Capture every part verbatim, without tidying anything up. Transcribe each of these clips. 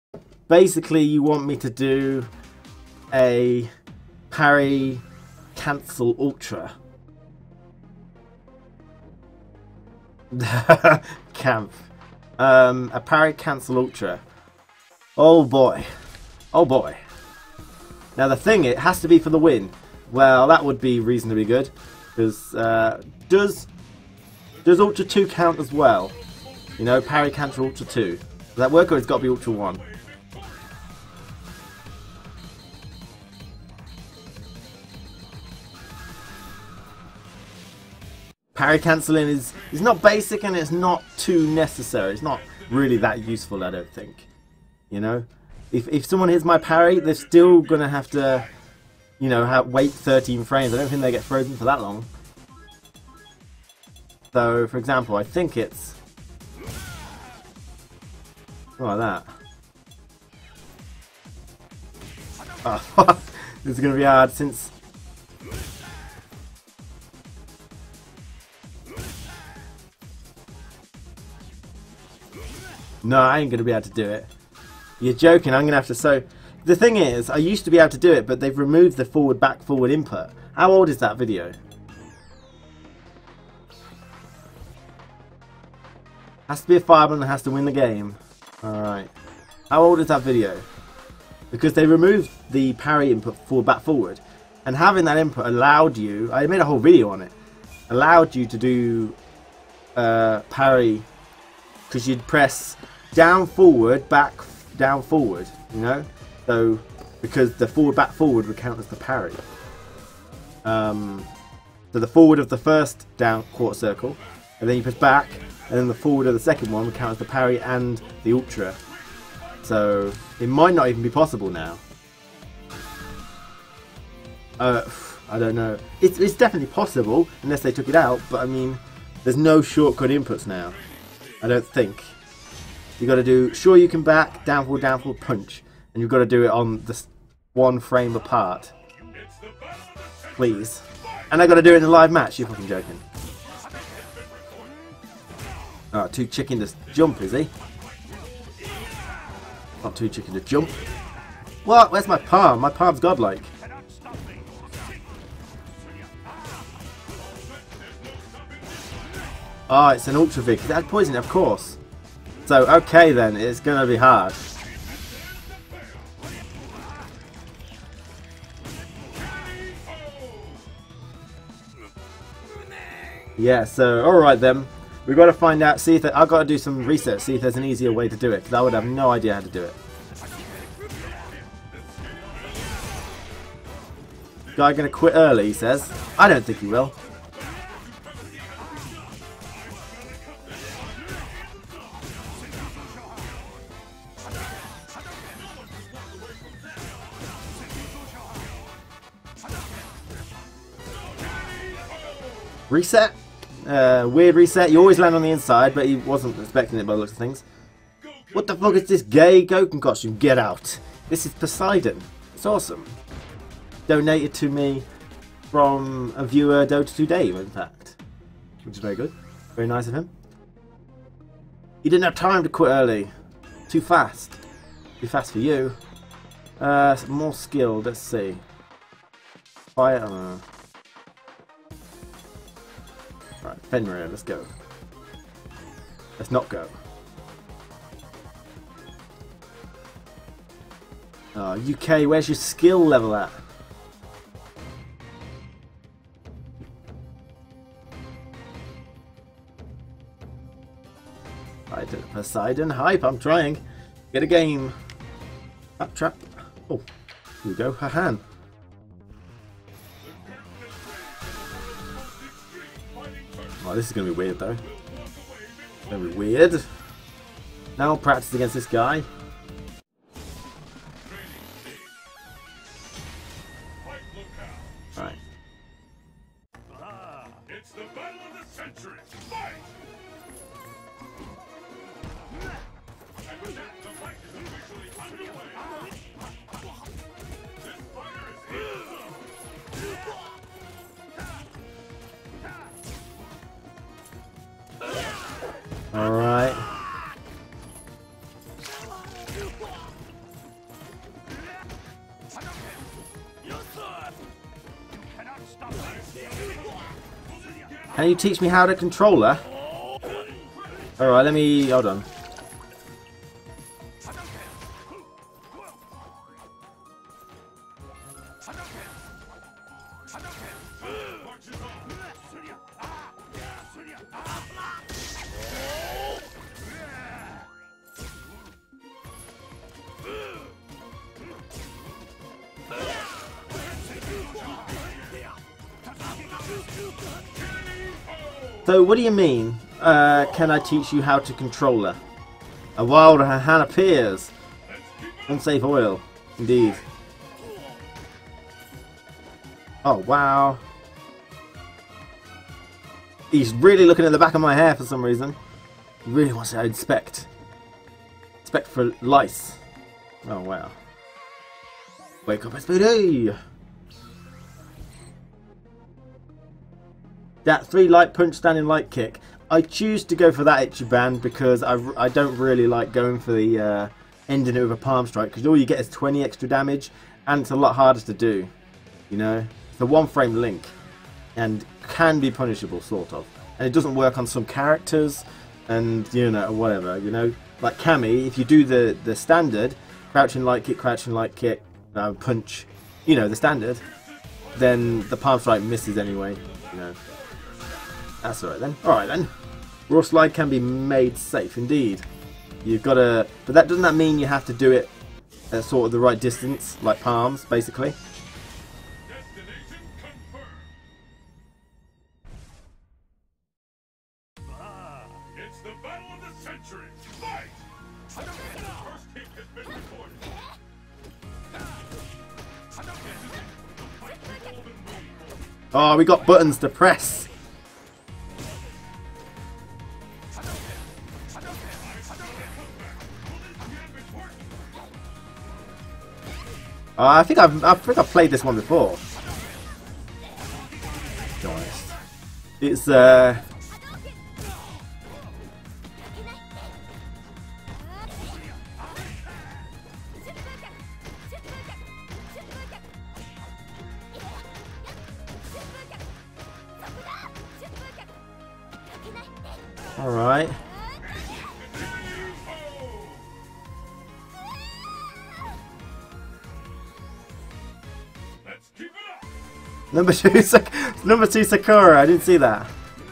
basically you want me to do a parry cancel ultra. Camp. Um, a parry cancel ultra. Oh boy. Oh boy. Now the thing, it has to be for the win. Well, that would be reasonably good. Because, uh, does, does Ultra two count as well? You know, parry cancel Ultra two. Does that work, or it's got to be Ultra one? Parry cancelling is, is not basic, and it's not too necessary. It's not really that useful, I don't think. You know? If, if someone hits my parry, they're still going to have to, you know, have, wait thirteen frames. I don't think they get frozen for that long. So, for example, I think it's... like that. Oh, this is going to be hard since... No, I ain't going to be able to do it. You're joking, I'm going to have to... So, the thing is, I used to be able to do it, but they've removed the forward, back, forward input. How old is that video? Has to be a fireman and has to win the game. Alright. How old is that video? Because they removed the parry input forward, back, forward. And having that input allowed you... I made a whole video on it. Allowed you to do uh, parry... Because you'd press down, forward, back, down, forward, you know? So, because the forward, back, forward would count as the parry. Um, so the forward of the first down quarter circle, and then you press back, and then the forward of the second one would count as the parry and the ultra. So, it might not even be possible now. Uh, I don't know. It's, it's definitely possible, unless they took it out, but I mean, there's no shortcut inputs now. I don't think. You got to do sure you can back, down forward, down forward, punch, and you've got to do it on this one frame apart. Please. And I got to do it in a live match. You're fucking joking. Oh, too chicken to jump, is he? Not too chicken to jump. What? Where's my palm? My palm's godlike. Oh, it's an Ultra Vig. It had poison, of course. So, okay then, it's going to be hard. Yeah, so, alright then. We've got to find out, see if... There, I've got to do some research, see if there's an easier way to do it. Because I would have no idea how to do it. Guy going to quit early, he says. I don't think he will. Reset? Uh, weird reset. You always land on the inside, but he wasn't expecting it by the looks of things. What the fuck is this gay Goku costume? Get out. This is Poseidon. It's awesome. Donated to me from a viewer, Dota two Dave, in fact. Which is very good. Very nice of him. He didn't have time to quit early. Too fast. Too fast for you. Uh, more skilled. Let's see. Fire. Uh, Right, Fenrir, let's go. Let's not go. Oh, U K, where's your skill level at? Right, Poseidon, hype, I'm trying. Get a game. Up trap. Oh, here we go, Hahan. Oh, this is going to be weird though. Going to be weird. Now I'll practice against this guy. Right. It's the battle of the century. Fight! And with that, the fight is officially underway. This fighter is here. Alright. Can you teach me how to control her? Alright, let me... hold on. So, what do you mean? Uh, can I teach you how to control her? A wild hand appears. Unsafe oil. Indeed. Oh, wow. He's really looking at the back of my hair for some reason. He really wants to inspect. Inspect for lice. Oh, wow. Wake up, S P D! That three light punch, standing light kick. I choose to go for that Ichiban because I, I don't really like going for the uh, ending it with a palm strike, because all you get is twenty extra damage and it's a lot harder to do. You know, it's a one frame link and can be punishable, sort of. And it doesn't work on some characters and, you know, whatever, you know. Like Cammy, if you do the, the standard, crouching light kick, crouching light kick, uh, punch, you know, the standard, then the palm strike misses anyway, you know. That's alright then. Alright then. Raw slide can be made safe, indeed. You've got to... But that doesn't that mean you have to do it at sort of the right distance, like palms, basically? Destination confirmed. Ah, it's the battle of the century. Fight! The first kick has been recorded. The fight for golden wing. Oh, we got buttons to press. Uh, I think I've I think I've played this one before. Nice. It's uh. All right. Number two, Sak number two Sakura. I didn't see that.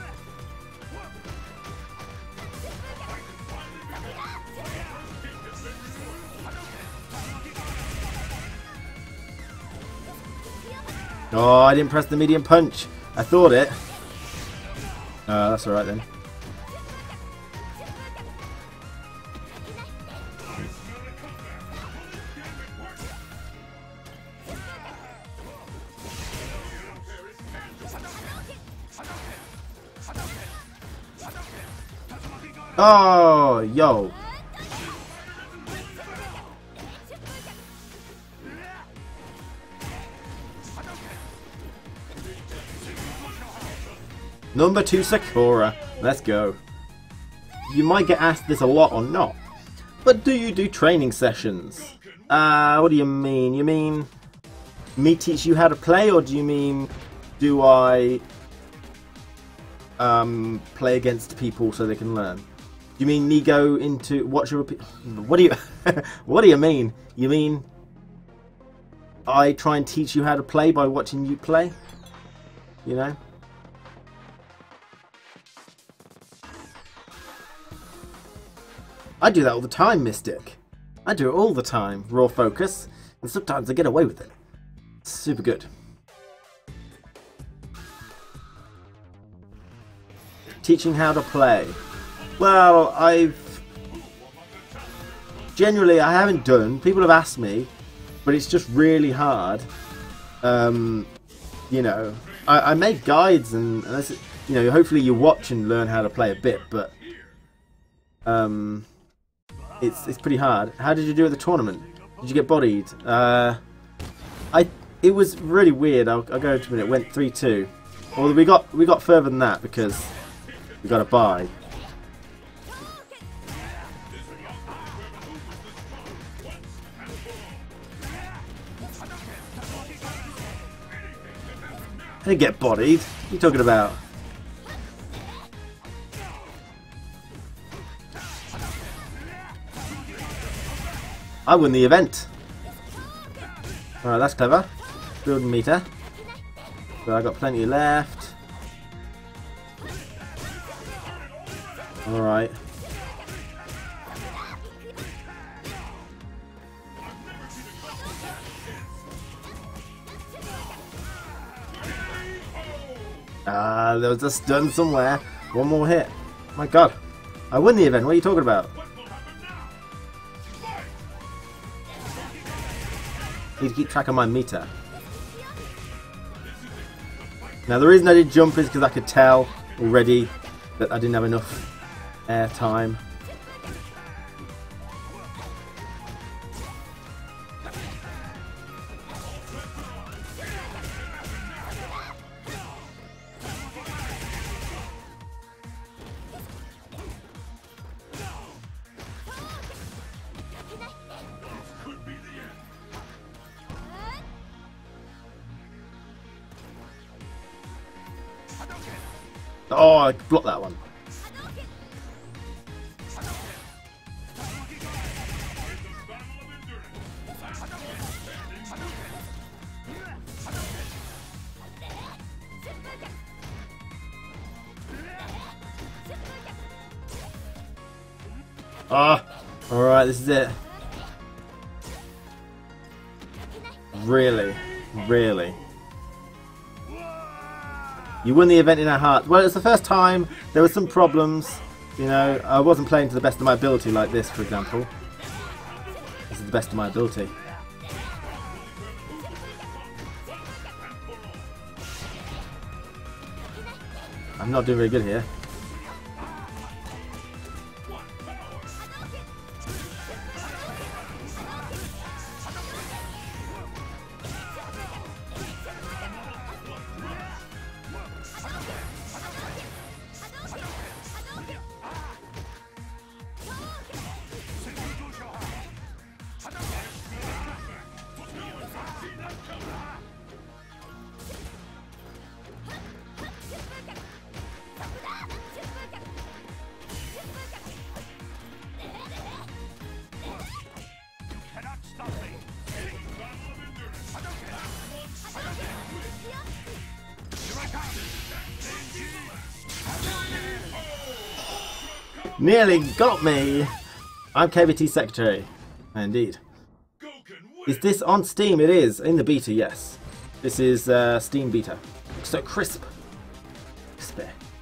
Oh, I didn't press the medium punch. I thought it. Oh, that's alright then. Oh, yo. Number two Sakura. Let's go. You might get asked this a lot or not, but do you do training sessions? Uh, what do you mean? You mean me teach you how to play, or do you mean do I um, play against people so they can learn? You mean me go into watch a repeat? What do you what do you mean? You mean I try and teach you how to play by watching you play? You know? I do that all the time, Mystic. I do it all the time, raw focus, and sometimes I get away with it. Super good. Teaching how to play. Well, I've... Generally, I haven't done. People have asked me, but it's just really hard. Um, you know, I, I make guides and, and that's, you know, hopefully you watch and learn how to play a bit, but um, it's it's pretty hard. How did you do at the tournament? Did you get bodied? Uh, I it was really weird. I'll, I'll go into a minute. It went three two. Well, we got we got further than that because we got a bye. didn't get bodied. What are you talking about? I won the event. Alright, that's clever. Building meter. So I got plenty left. Alright. Ah, uh, there was a stun somewhere. One more hit. My god. I won the event. What are you talking about? Need to keep track of my meter. Now the reason I did jump is because I could tell already that I didn't have enough air time. Oh, I blocked that one. Ah, oh, alright, this is it. Really? Really? You won the event in our heart. Well, it's the first time. There were some problems. You know, I wasn't playing to the best of my ability like this, for example. This is the best of my ability. I'm not doing very good here. Nearly got me! I'm K B T Secretary. Indeed. Is this on Steam? It is. In the beta, yes. This is uh, Steam beta. Looks so crisp. Crispy.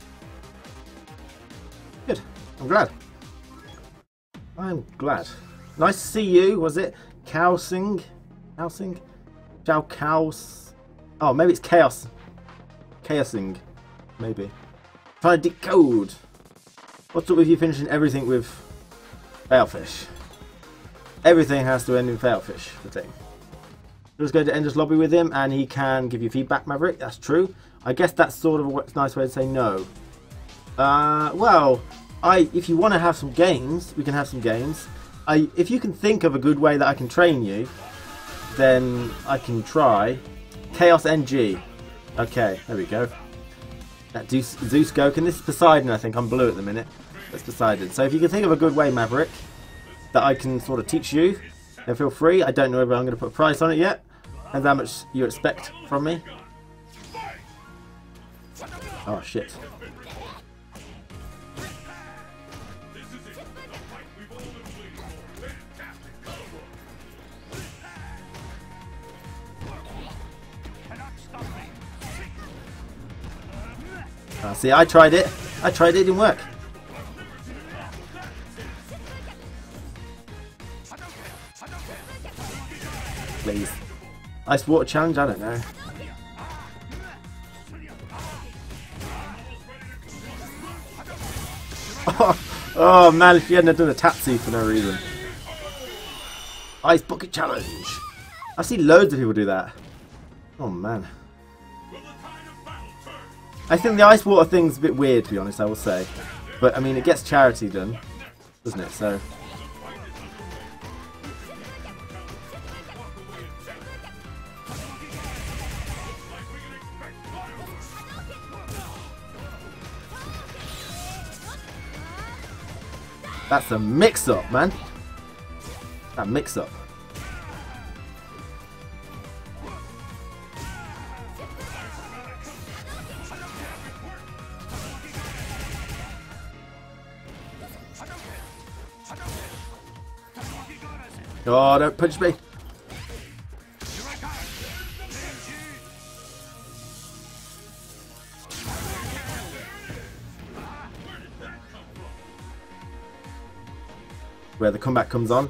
Good. I'm glad. I'm glad. Nice to see you. Was it Kaosing? Kaosing? Chao Chaos? Oh, maybe it's Chaos. Chaosing. Maybe. Trying to decode. What's up with you finishing everything with Failfish? Everything has to end in Failfish, the thing. Just go to Ender's Lobby with him and he can give you feedback, Maverick. That's true. I guess that's sort of a nice way to say no. Uh, well, I if you want to have some games, we can have some games. I If you can think of a good way that I can train you, then I can try. Chaos N G. Okay, there we go. That Zeus, Zeus Goken. This is Poseidon, I think. I'm blue at the minute. That's Poseidon. So if you can think of a good way, Maverick, that I can sort of teach you, then feel free. I don't know whether I'm going to put a price on it yet. And how much you expect from me. Oh, shit. Uh, see, I tried it. I tried it, it didn't work. Please. Ice water challenge? I don't know. Oh, oh man, if you hadn't done a Tatsu for no reason. Ice bucket challenge. I see loads of people do that. Oh man. I think the ice water thing's a bit weird, to be honest, I will say. But, I mean, it gets charity done, doesn't it? So... That's a mix-up, man. That mix-up. Oh, don't punch me. Where the comeback comes on.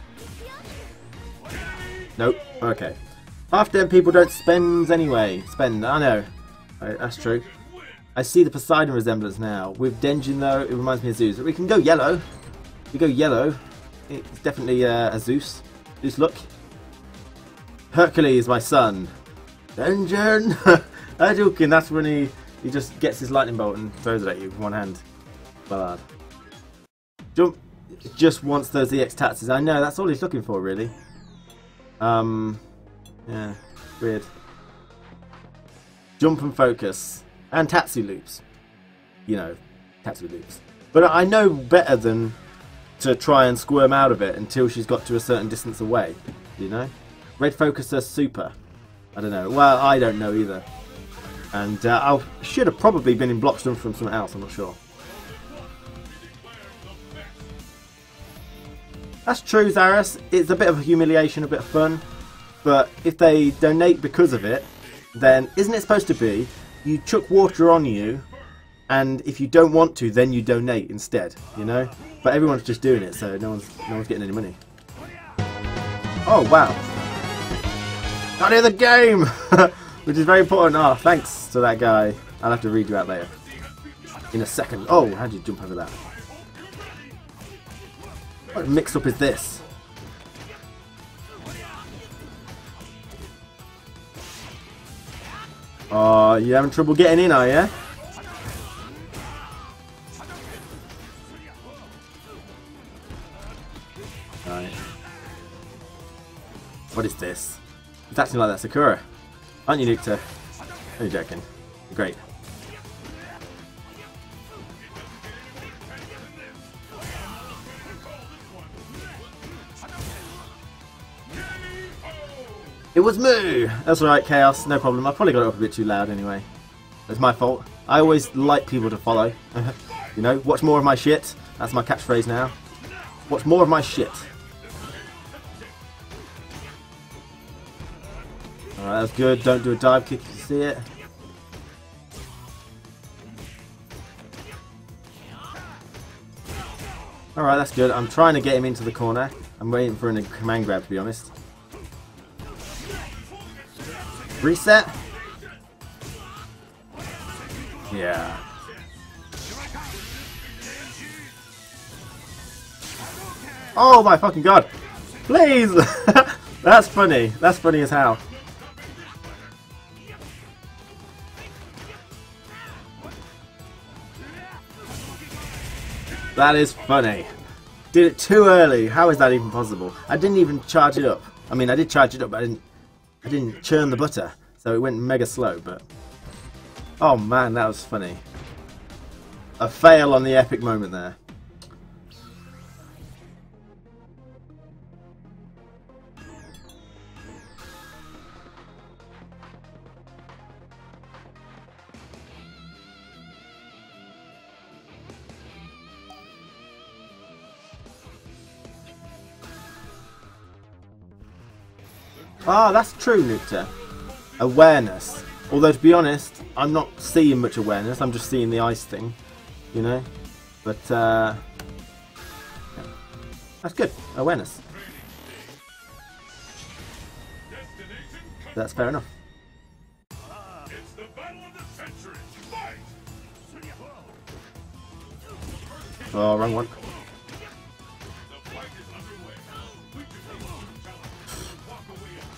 Nope. Okay. Half dead people don't spend anyway. Spend. I know. Right, that's true. I see the Poseidon resemblance now. With Denjin though, it reminds me of Zeus. We can go yellow. We go yellow. It's definitely uh, a Zeus. Zeus look. Hercules, my son. Denjin. Hadouken. That's when he he just gets his lightning bolt and throws it at you with one hand. Ballad. Jump. Just wants those E X taxes. I know, that's all he's looking for, really. Um, yeah, weird. Jump and focus. And Tatsu loops. You know, Tatsu loops. But I know better than to try and squirm out of it until she's got to a certain distance away. You know? Red focuser super. I don't know. Well, I don't know either. And uh, I should have probably been in block stun from something else, I'm not sure. That's true, Zaris. It's a bit of a humiliation, a bit of fun. But if they donate because of it, then isn't it supposed to be you chuck water on you, and if you don't want to, then you donate instead, you know? But everyone's just doing it, so no one's no one's getting any money. Oh wow! Not in the game, which is very important. Oh, thanks to that guy. I'll have to read you out later in a second. Oh, how did you jump over that? What mix-up is this? Oh, you having trouble getting in, are you? Right. What is this? It's acting like that Sakura. Aren't you, Nukta? You're joking. Great. It was Moo! That's alright, Chaos, no problem. I probably got it up a bit too loud anyway. It's my fault. I always like people to follow. You know, watch more of my shit. That's my catchphrase now. Watch more of my shit. Alright, that's good. Don't do a dive kick if you see it. Alright, that's good. I'm trying to get him into the corner. I'm waiting for a command grab, to be honest. Reset? Yeah. Oh my fucking god! Please! That's funny. That's funny as hell. That is funny. Did it too early. How is that even possible? I didn't even charge it up. I mean, I did charge it up, but I didn't I didn't churn the butter, so it went mega slow, but... Oh man, that was funny. A fail on the epic moment there. Ah, that's true, Nukta. Awareness. Although, to be honest, I'm not seeing much awareness. I'm just seeing the ice thing, you know? But, uh... yeah. That's good. Awareness. That's fair enough. It's the battle of the century. Fight! Oh, wrong one. The fight is underway. We can take on the challenge. Walk away as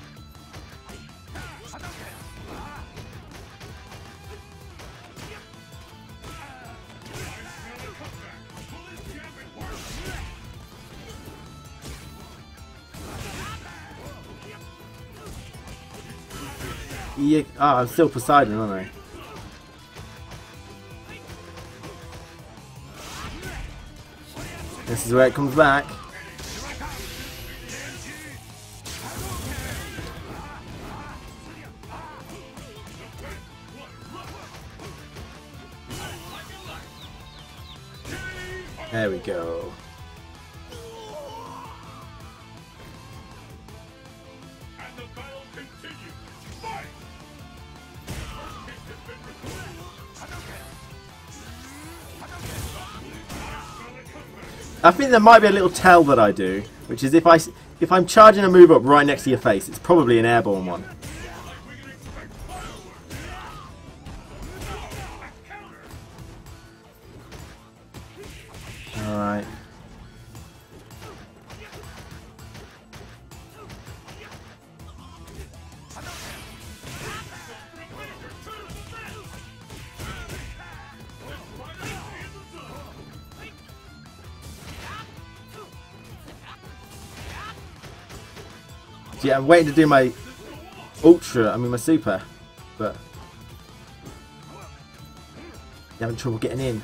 Yeah, ah, I'm still Poseidon, aren't I? This is where it comes back. There we go. And the battle continues. Fight! I think there might be a little tell that I do, which is if I if I'm charging a move up right next to your face, it's probably an airborne one. All right. Yeah, I'm waiting to do my ultra, I mean my super, but you're having trouble getting in.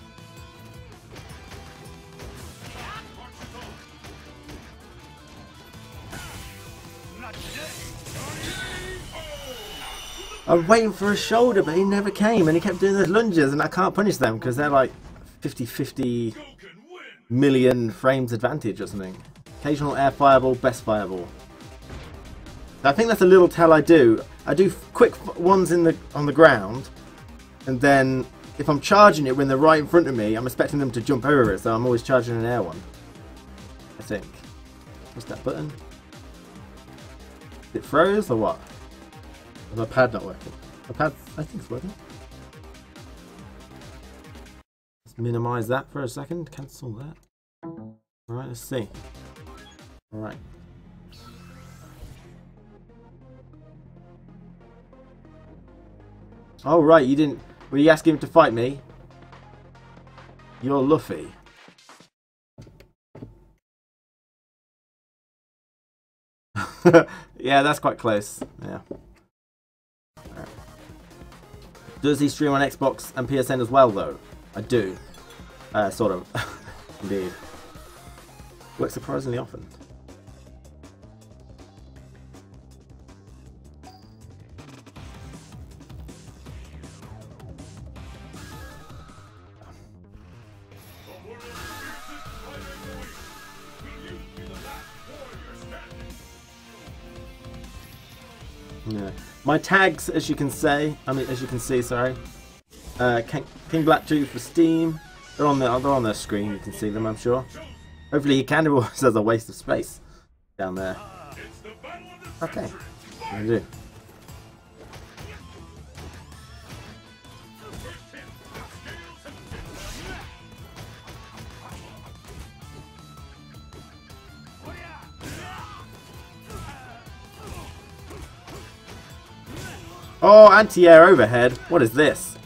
I was waiting for a shoulder, but he never came, and he kept doing those lunges, and I can't punish them because they're like fifty fifty million frames advantage or something. Occasional air fireball, best fireball. I think that's a little tell I do. I do quick ones in the on the ground, and then if I'm charging it when they're right in front of me, I'm expecting them to jump over it, so I'm always charging an air one. I think. What's that button? It froze or what? Is my pad not working? My pad, I think it's working. Let's minimize that for a second. Cancel that. Alright, let's see. Alright. Oh right, you didn't... Were you asking him to fight me? You're Luffy. Yeah, that's quite close. Yeah. Right. Does he stream on Xbox and P S N as well, though? I do. Uh, sort of. Indeed. Works surprisingly often. Yeah. My tags, as you can say, I mean, as you can see, sorry, uh, King, King Black two for Steam. They're on the, they're on the screen. You can see them, I'm sure. Hopefully, you can. It says a waste of space down there. Okay, I do. Oh, anti-air overhead. What is this?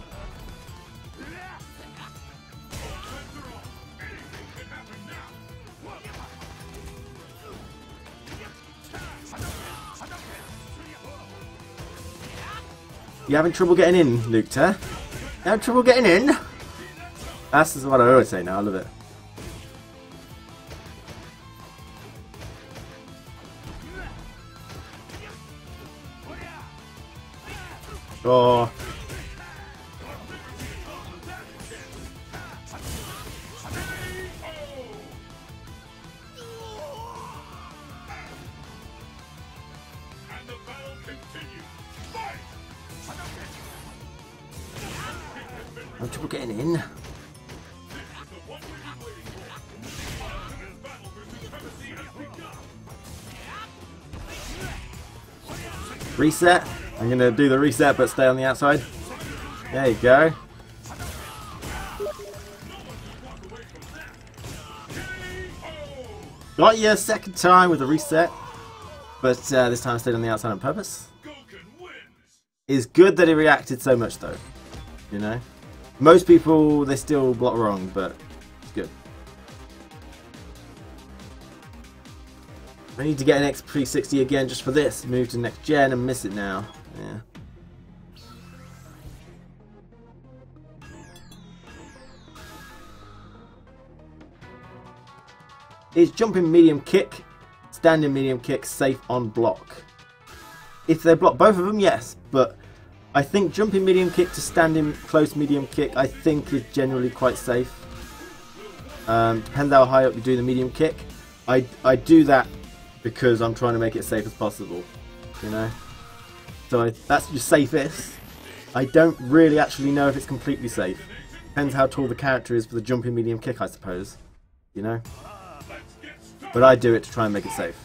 You having trouble getting in, Lucta? You having trouble getting in? That's what I always say now. I love it. Oh. I'm trouble getting in. Reset. I'm going to do the reset but stay on the outside. There you go. Got you a second time with the reset. But uh, this time I stayed on the outside on purpose. It's good that he reacted so much though. You know? Most people, they still block wrong, but it's good. I need to get an X three sixty again just for this. Move to next gen and miss it now. Yeah. Is jumping medium kick, standing medium kick safe on block? If they block both of them, yes. But I think jumping medium kick to standing close medium kick, I think is generally quite safe. Um, depends how high up you do the medium kick. I, I do that because I'm trying to make it safe as possible, you know. So I, that's your safest. I don't really actually know if it's completely safe. Depends how tall the character is for the jumping medium kick, I suppose. You know? But I do it to try and make it safe.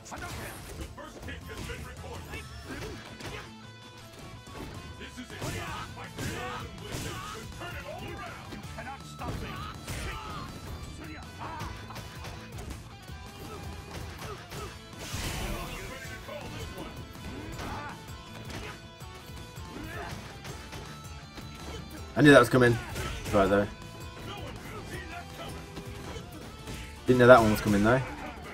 I knew that was coming. Right though. Didn't know that one was coming though.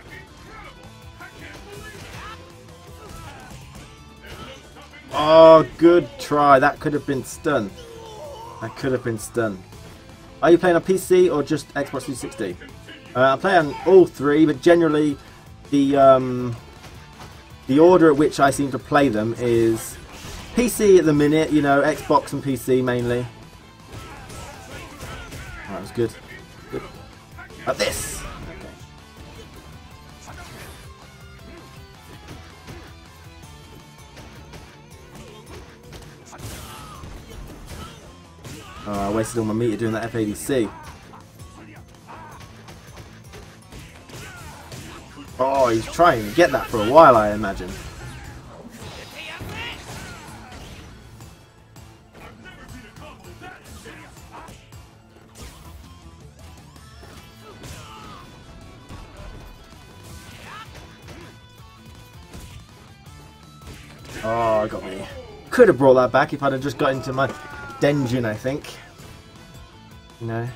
Oh, good try. That could have been stun. That could have been stun. Are you playing on P C or just Xbox three sixty? Uh, I play on all three, but generally the um, the order at which I seem to play them is P C at the minute. You know, Xbox and P C mainly. That was good. Good. Like this. Okay. Oh, I wasted all my meter doing that F A D C. Oh, he's trying to get that for a while, I imagine. Oh, I got me. Could have brought that back if I'd have just got into my Denjin, I think. You know.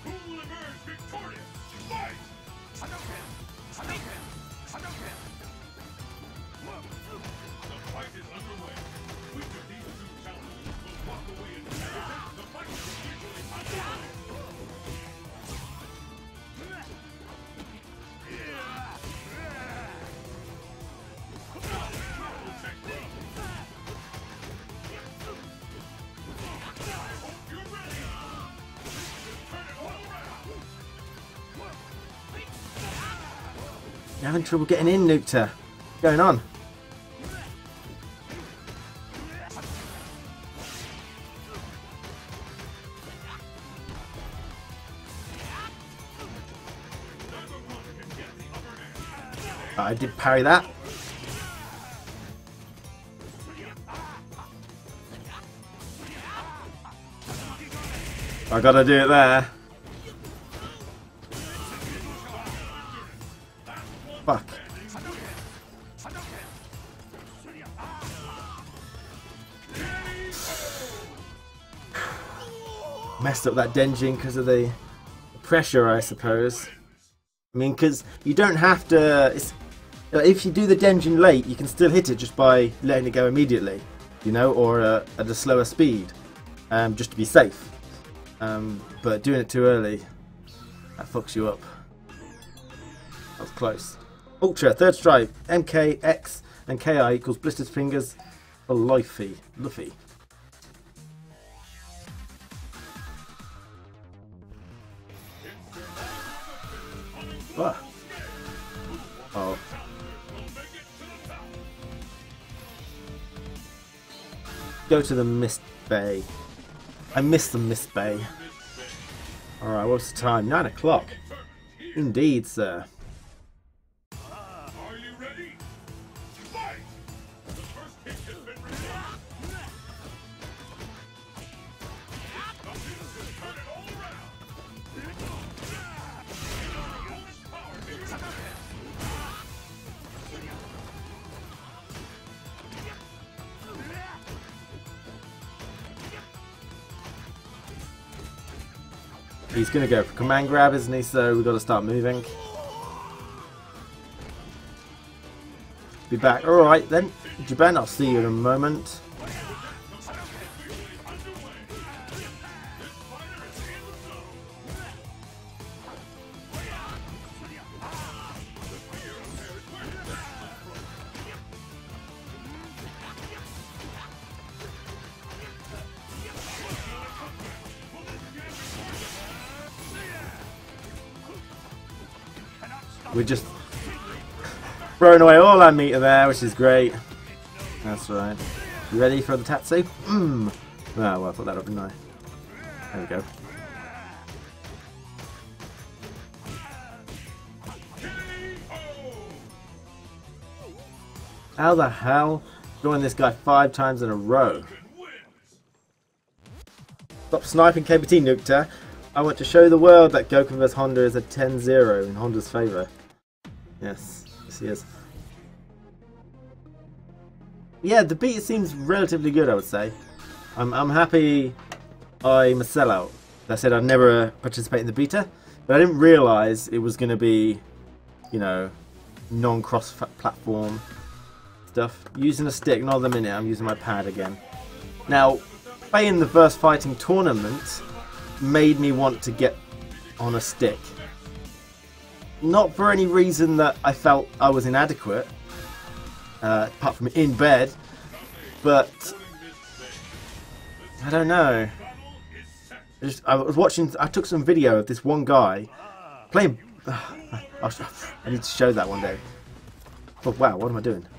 You're having trouble getting in, Nukta. What's going on? Oh, I did parry that. I gotta do it there. Fuck. Messed up that Denjin because of the pressure, I suppose. I mean, because you don't have to... It's, if you do the Denjin late, you can still hit it just by letting it go immediately, you know, or uh, at a slower speed, um, just to be safe. Um, but doing it too early, that fucks you up. That was close. Ultra, third strike, M K, X, and K I equals Blistered Fingers for Luffy. Luffy. Ah. Oh. Go to the Mist Bay. I missed the Mist Bay. Alright, what's the time? Nine o'clock. Indeed, sir. He's going to go for command grab, isn't he? So we've got to start moving. Be back. Alright then. Japan, I'll see you in a moment. We're just throwing away all our meter there, which is great. That's right. You ready for the Tatsu? Mmm. Oh, well, I thought that would be nice. There we go. How the hell? Join this guy five times in a row. Stop sniping K B T, Nukta. I want to show the world that Goku versus Honda is a ten zero in Honda's favour. Yes, yes he is. Yeah, the beta seems relatively good, I would say. I'm, I'm happy I'm a sellout. I said I'd never participate in the beta, but I didn't realise it was going to be, you know, non-cross platform stuff. Using a stick, not at the minute, I'm using my pad again. Now, playing the Verse Fighting tournament made me want to get on a stick. Not for any reason that I felt I was inadequate, uh, apart from in bed, but I don't know. I, just, I was watching, I took some video of this one guy playing. Uh, I need to show that one day. Oh wow, what am I doing?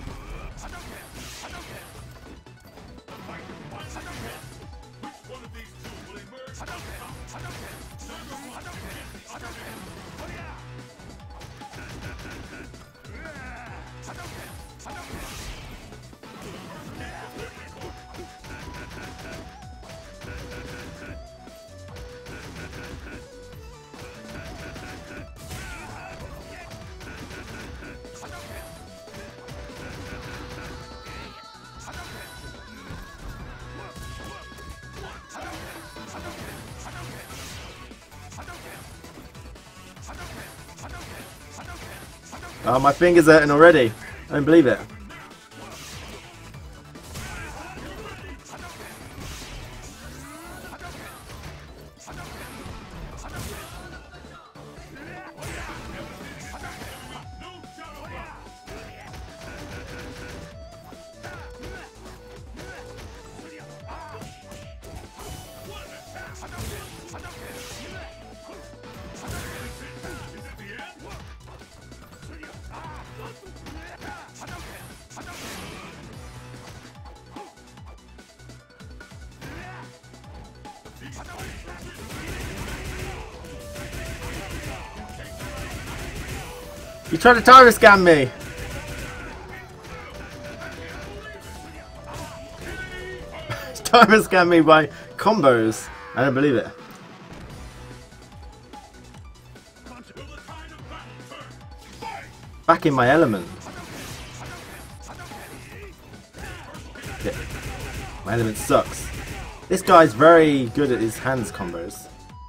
Oh, my finger's hurting already. I don't believe it. You tried to timer scam me! Timer scam me by combos. I don't believe it. Back in my element. Yeah. My element sucks. This guy's very good at his hands combos.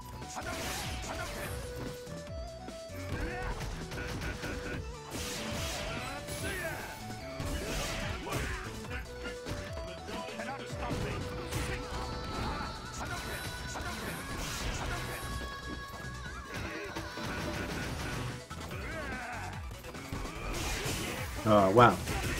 Oh, wow.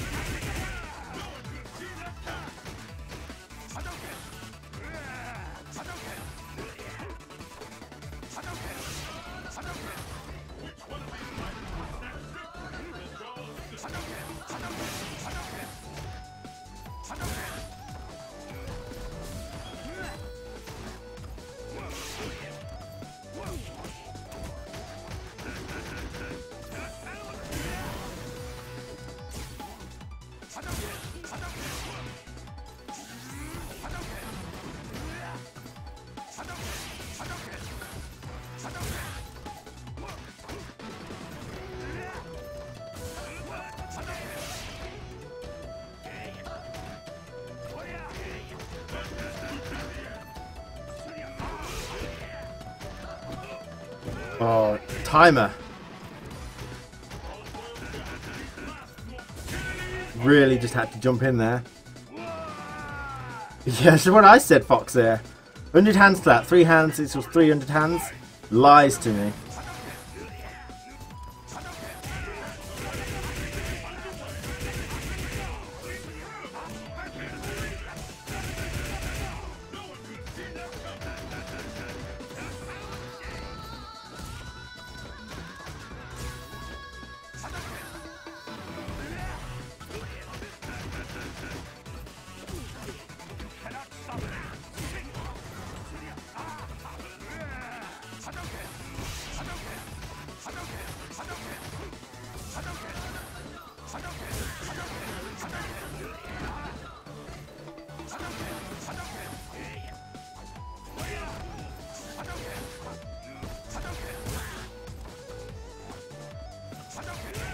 Oh, timer. Really just had to jump in there. Yeah, that's what I said, Fox there. one hundred hands slap, three hands equals three hundred hands. Lies to me.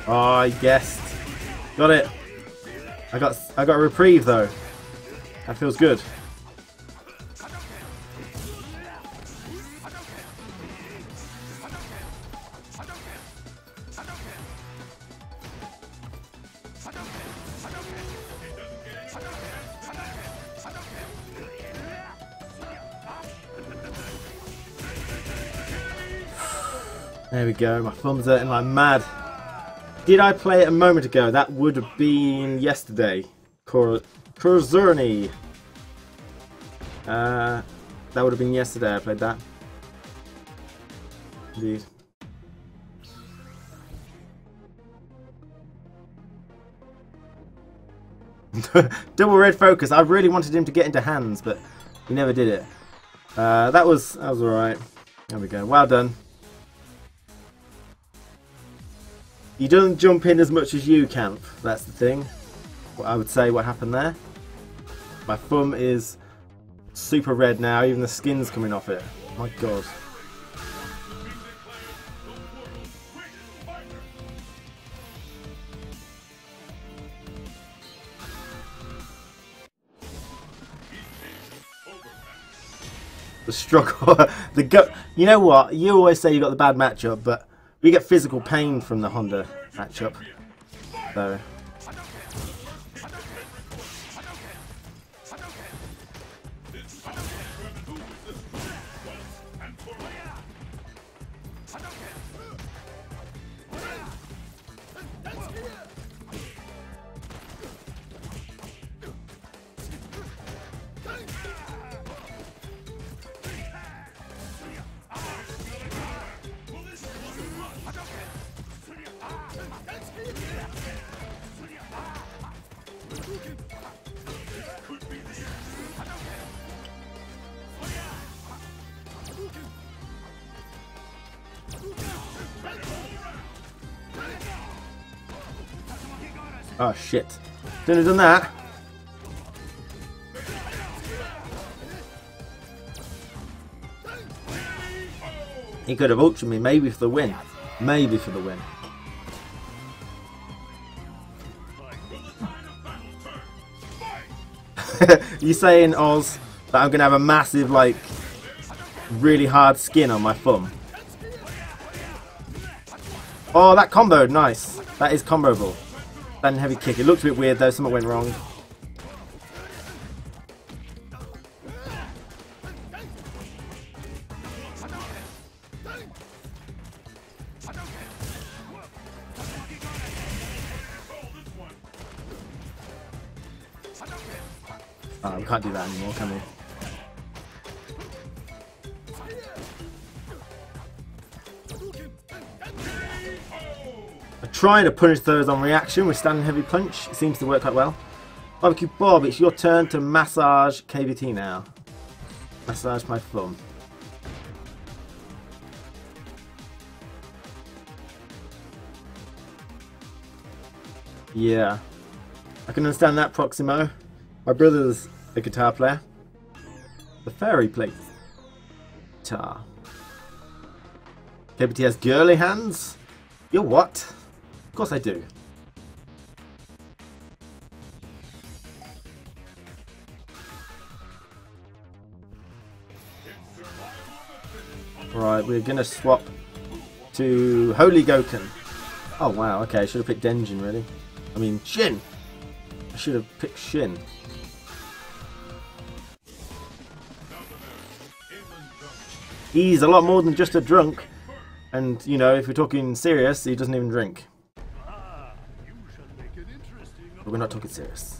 Oh, I guessed. Got it. I got I got a reprieve though. That feels good. There we go, my thumb's hurting like mad. Did I play it a moment ago? That would have been yesterday. Kurzurni. Uh, that would have been yesterday I played that. Indeed. Double red focus. I really wanted him to get into hands, but he never did it. Uh, that was that was alright. There we go. Well done. He doesn't jump in as much as you, Camp. That's the thing. What I would say what happened there. My thumb is super red now. Even the skin's coming off it. My God. The struggle. the go. You know what? You always say you got the bad matchup, but we get physical pain from the Honda matchup. So. Oh shit. Didn't have done that. He could have ulted me, maybe for the win. Maybe for the win. You saying, Oz, that I'm going to have a massive, like, really hard skin on my thumb? Oh, that comboed, nice. That is comboable. That heavy kick. It looked a bit weird though, something went wrong. Oh, we can't do that anymore, can we? Trying to punish those on reaction with standing heavy punch. It seems to work quite well. Barbecue Bob, it's your turn to massage K V T now. Massage my thumb. Yeah. I can understand that, Proximo. My brother's a guitar player. The fairy plays guitar. K V T has girly hands? You're what? Of course I do. Right, we're gonna swap to Holy Goken. Oh wow, okay, I should have picked Denjin really. I mean Shin! I should have picked Shin. He's a lot more than just a drunk. And, you know, if we're talking serious, he doesn't even drink. But we're not talking serious.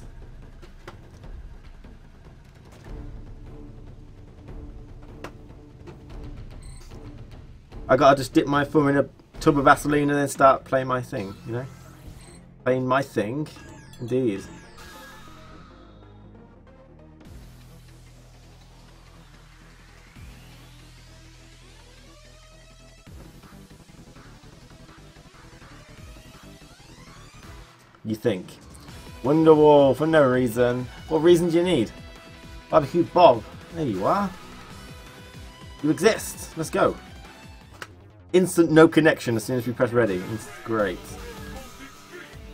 I gotta just dip my thumb in a tub of Vaseline and then start playing my thing, you know? Playing my thing, indeed. You think. Wonderwall for no reason. What reason do you need? Barbecue Bob. There you are. You exist. Let's go. Instant no connection as soon as we press ready. It's great.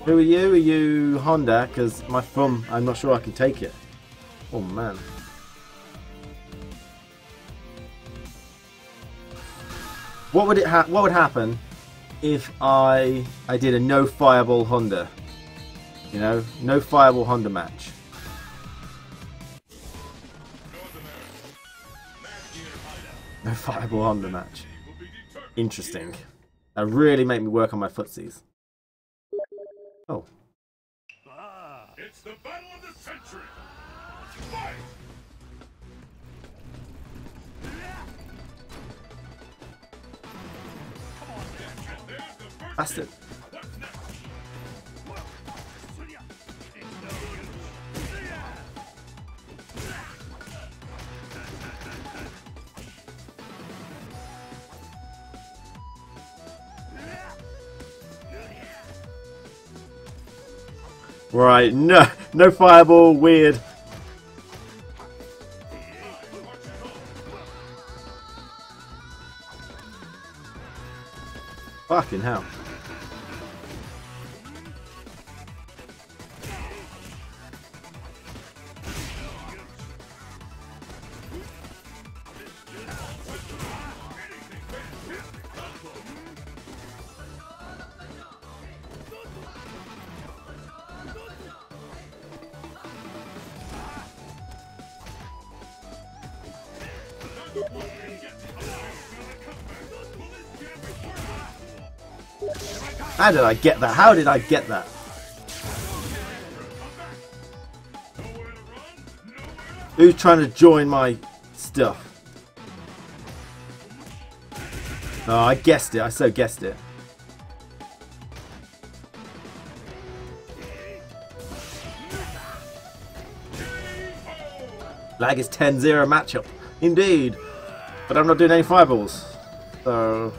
Who are you? Are you Honda? Because my thumb, I'm not sure I can take it. Oh man. What would it ha what would happen if I I did a no fireball Honda? You know, no fireball Honda match. No fireball Honda match. Interesting. That really make me work on my footsies. Oh. It's the battle of the century. Fight! Bastard. Right, no, no fireball, weird. Fucking hell. How did I get that? How did I get that? Who's trying to join my stuff? Oh, I guessed it. I so guessed it. Lag is ten zero matchup. Indeed. But I'm not doing any fireballs. So...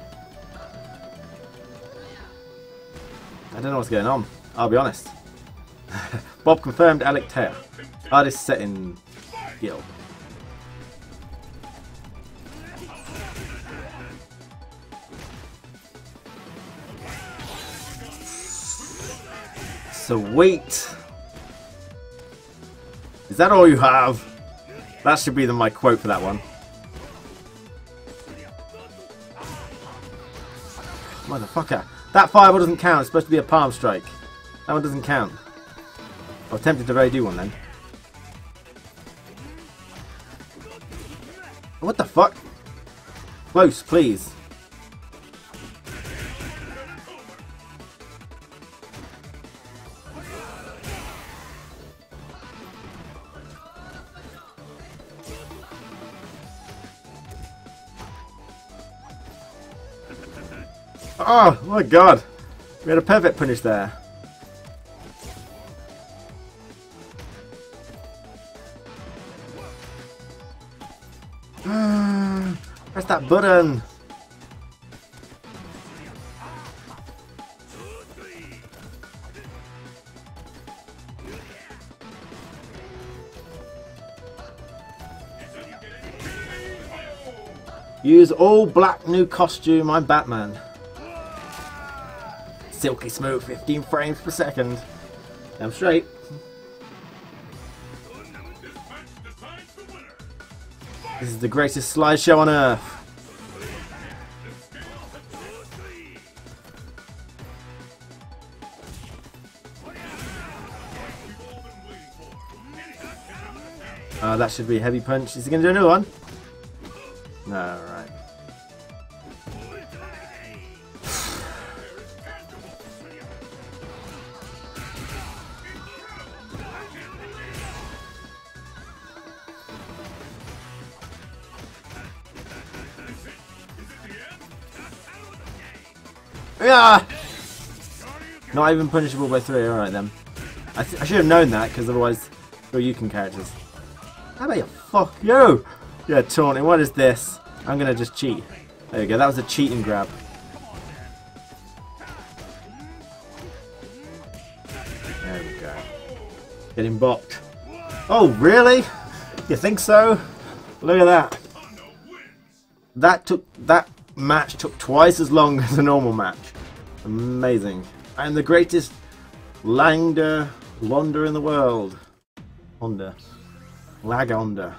I don't know what's going on. I'll be honest. Bob confirmed Alec Taylor. Artist set in Gil. Sweet. Is that all you have? That should be the, my quote for that one. Motherfucker. That fireball doesn't count. It's supposed to be a palm strike. That one doesn't count. I was tempted to very do one then. What the fuck? Close, please. Oh my god! We had a perfect punish there. Press that button! Use all black new costume, I'm Batman. Silky smooth, fifteen frames per second. I'm straight. This is the greatest slideshow on earth. Uh, that should be a heavy punch. Is he going to do another one? No, right. Yeah! Not even punishable by three. Alright then. I, th I should have known that, because otherwise they're Yukon characters. How about you? Fuck you! Yeah, taunting. What is this? I'm gonna just cheat. There we go. That was a cheating grab. There we go. Getting bopped. Oh, really? You think so? Look at that. That took that match took twice as long as a normal match. Amazing. I'm the greatest Langda, Londa in the world. Honda. Lag Honda.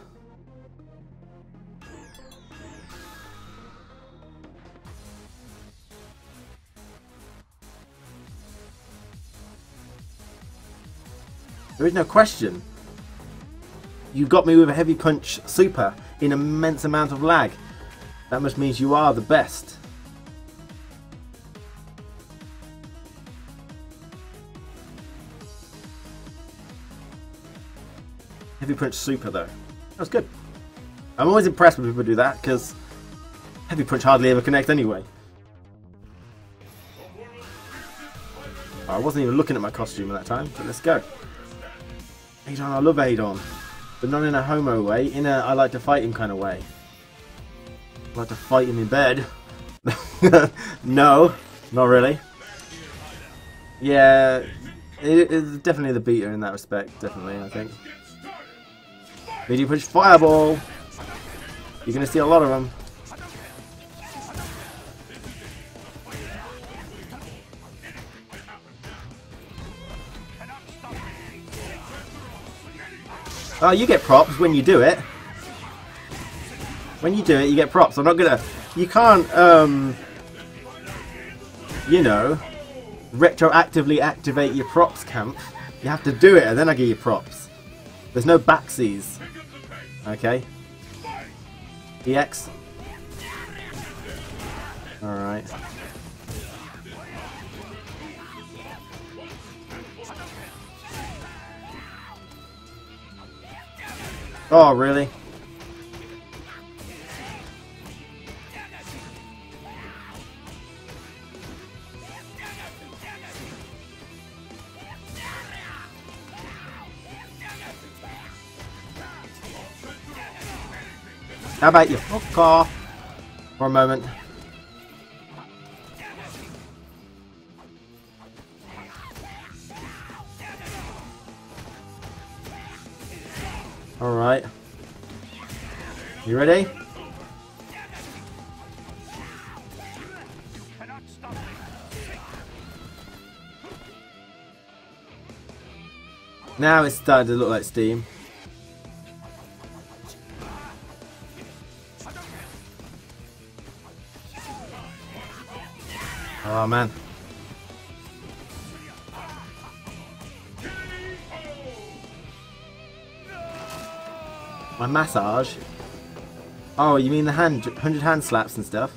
There is no question. You got me with a heavy punch super in immense amount of lag. That must mean you are the best. Heavy punch super though. That was good. I'm always impressed when people do that because heavy punch hardly ever connects anyway. I wasn't even looking at my costume at that time, but let's go. Adon, I love Adon. But not in a homo way, in a I like to fight him kind of way. I like to fight him in bed. No, not really. Yeah, it is definitely the beater in that respect, definitely, I think. Medium push fireball! You're going to see a lot of them. Oh, you get props when you do it. When you do it, you get props. I'm not gonna... You can't, um... you know... retroactively activate your props, Camp. You have to do it and then I give you props. There's no backsies. Okay. E X. Alright. Oh, really? How about you fuck off for a moment? Alright. You ready? Now it's starting to look like steam. Oh man. My massage? Oh, you mean the hand, hundred hand slaps and stuff?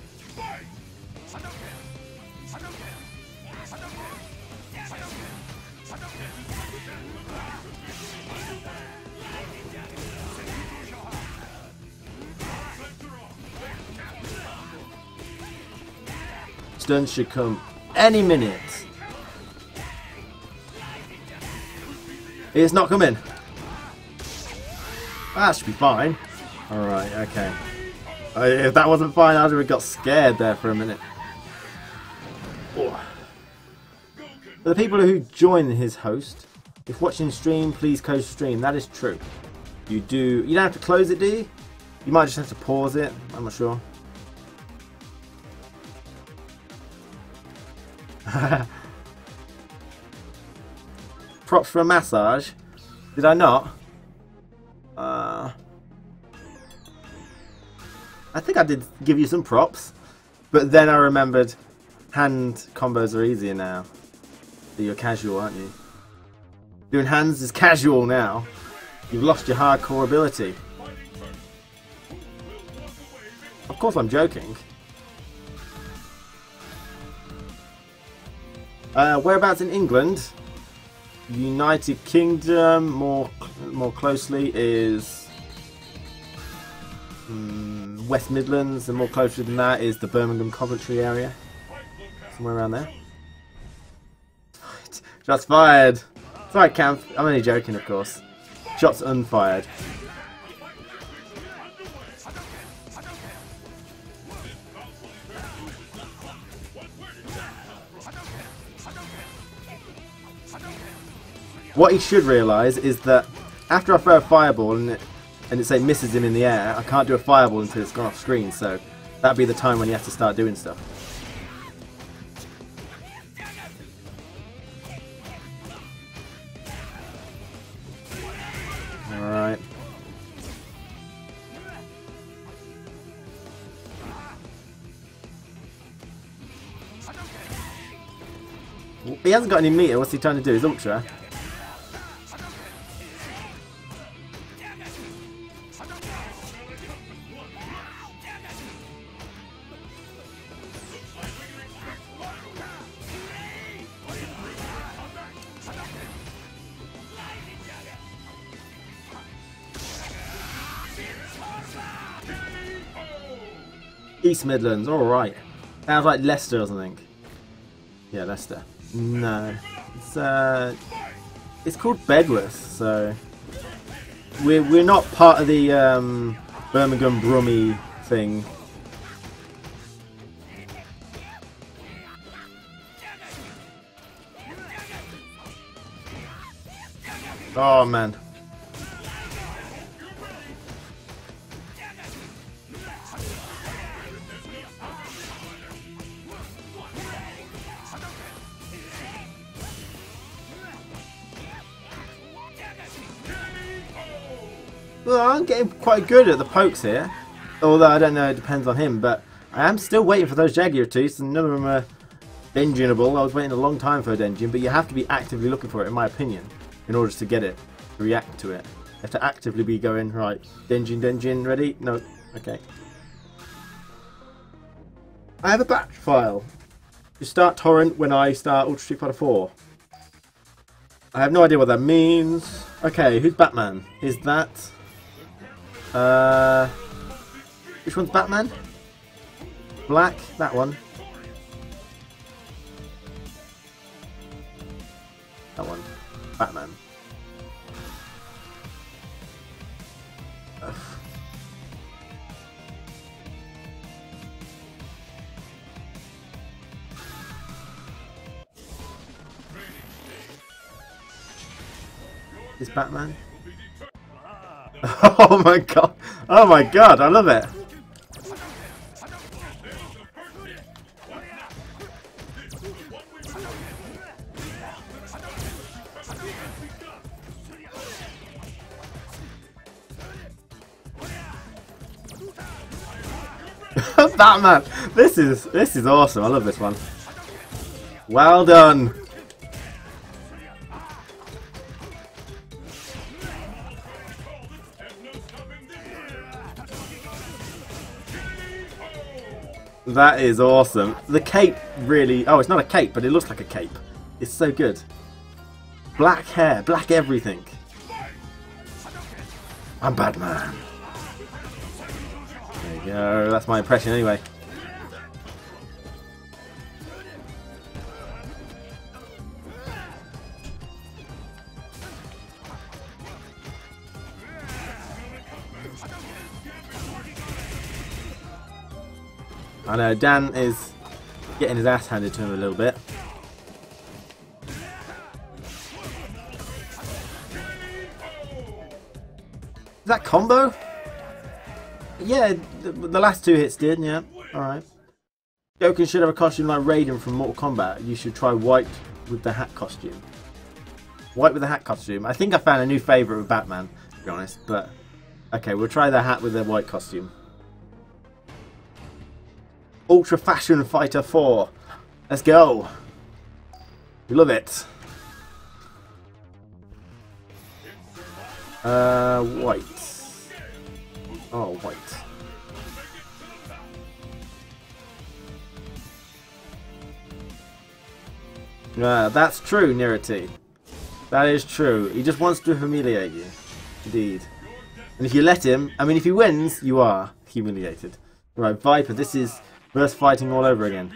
Stun should come any minute. It's not coming. That should be fine. Alright, okay. Uh, if that wasn't fine, I'd have got scared there for a minute. Oh. For the people who join his host, if watching stream, please close stream. That is true. You do. You don't have to close it, do you? You might just have to pause it. I'm not sure. Props for a massage. Did I not? Uh, I think I did give you some props, but then I remembered hand combos are easier now. You're casual, aren't you? Doing hands is casual now. You've lost your hardcore ability. Of course I'm joking. Uh, whereabouts in England? United Kingdom, more more closely, is um, West Midlands, and more closely than that is the Birmingham Coventry area. Somewhere around there. Shots fired! Sorry, Camp. I'm only joking, of course. Shots unfired. What he should realise is that after I throw a fireball and it, and it say misses him in the air, I can't do a fireball until it's gone off screen, so that'd be the time when he has to start doing stuff. He hasn't got any meter. What's he trying to do? His ultra. East Midlands, alright. Sounds like Leicester or something. Yeah, Leicester. No. It's uh it's called Bedworth, so we're we're not part of the um Birmingham Brummie thing. Oh man. Well, I'm getting quite good at the pokes here. Although I don't know, it depends on him. But I am still waiting for those Jaguar Tooths, and none of them are Denginable. I was waiting a long time for a Dengin, but you have to be actively looking for it, in my opinion, in order to get it, to react to it. You have to actively be going, right, Dengin, Dengin, ready? No, okay. I have a batch file. You start Torrent when I start Ultra Street Fighter four. I have no idea what that means. Okay, who's Batman? Is that... Uh, which one's Batman? Black, that one. That one. Batman. Ugh. Is Batman? Oh my god! Oh my god! I love it. Batman! This is this is awesome. I love this one. Well done. That is awesome. The cape really... Oh, it's not a cape, but it looks like a cape. It's so good. Black hair, black everything. I'm Batman. There you go. That's my impression anyway. I know, Dan is getting his ass handed to him a little bit. Is that combo? Yeah, the, the last two hits did, yeah. Alright. Goku should have a costume like Raiden from Mortal Kombat. You should try white with the hat costume. White with the hat costume. I think I found a new favourite with Batman, to be honest. But, okay, we'll try the hat with the white costume. Ultra Fashion Fighter four. Let's go. We love it. Uh, white. Oh, white. Yeah, that's true, Nirity. That is true. He just wants to humiliate you. Indeed. And if you let him, I mean, if he wins, you are humiliated. Right, Viper, this is verse fighting all over again.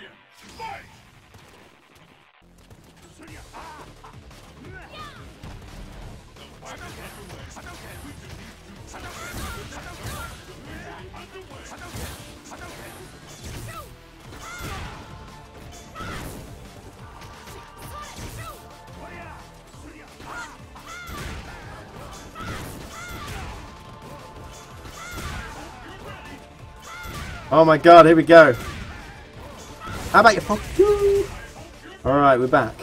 Oh my god, here we go. How about your pop? Alright, we're back.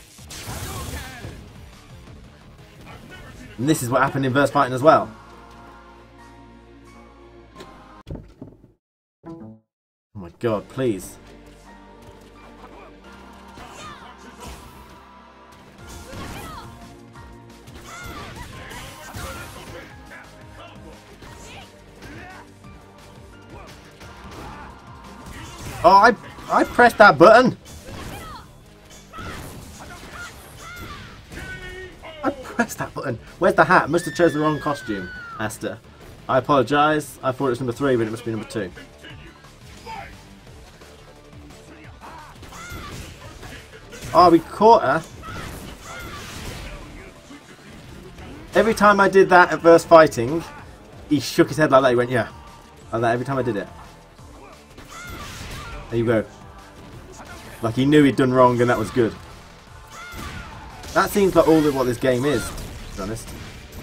And this is what happened in verse fighting as well. god, please. Oh, I I pressed that button. I pressed that button. Where's the hat? Must have chose the wrong costume, Asta. I apologise. I thought it was number three, but it must be number two. Oh, we caught her. Every time I did that at first fighting, he shook his head like that. He went, yeah. Like that every time I did it. There you go. Like he knew he'd done wrong and that was good. That seems like all of what this game is, to be honest.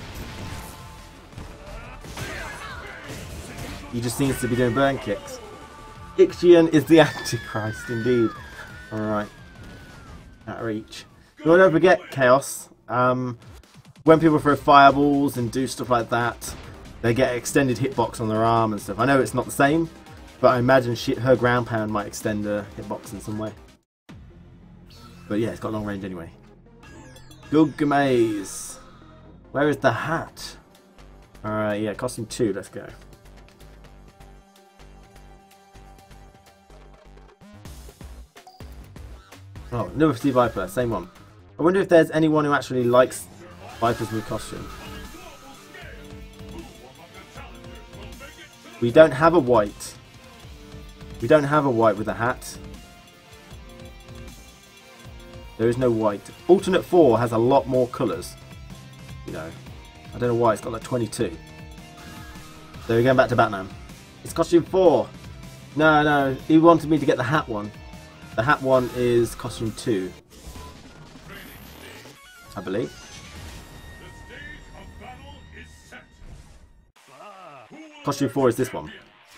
He just seems to be doing burn kicks. Ixion is the Antichrist, indeed. Alright. At reach. So don't forget, Chaos. Um, when people throw fireballs and do stuff like that, they get extended hitbox on their arm and stuff. I know it's not the same, but I imagine she, her ground pound might extend her hitbox in some way. But yeah, it's got long range anyway. Gilgamesh. Where is the hat? Alright, yeah, costume two, let's go. Oh, Liberty Viper, same one. I wonder if there's anyone who actually likes Viper's new costume. We don't have a white. We don't have a white with a hat. There is no white. Alternate four has a lot more colours. You know. I don't know why, it's got like twenty-two. So we're going back to Batman. It's costume four. No, no, he wanted me to get the hat one. The hat one is costume two. I believe. Costume four is this one.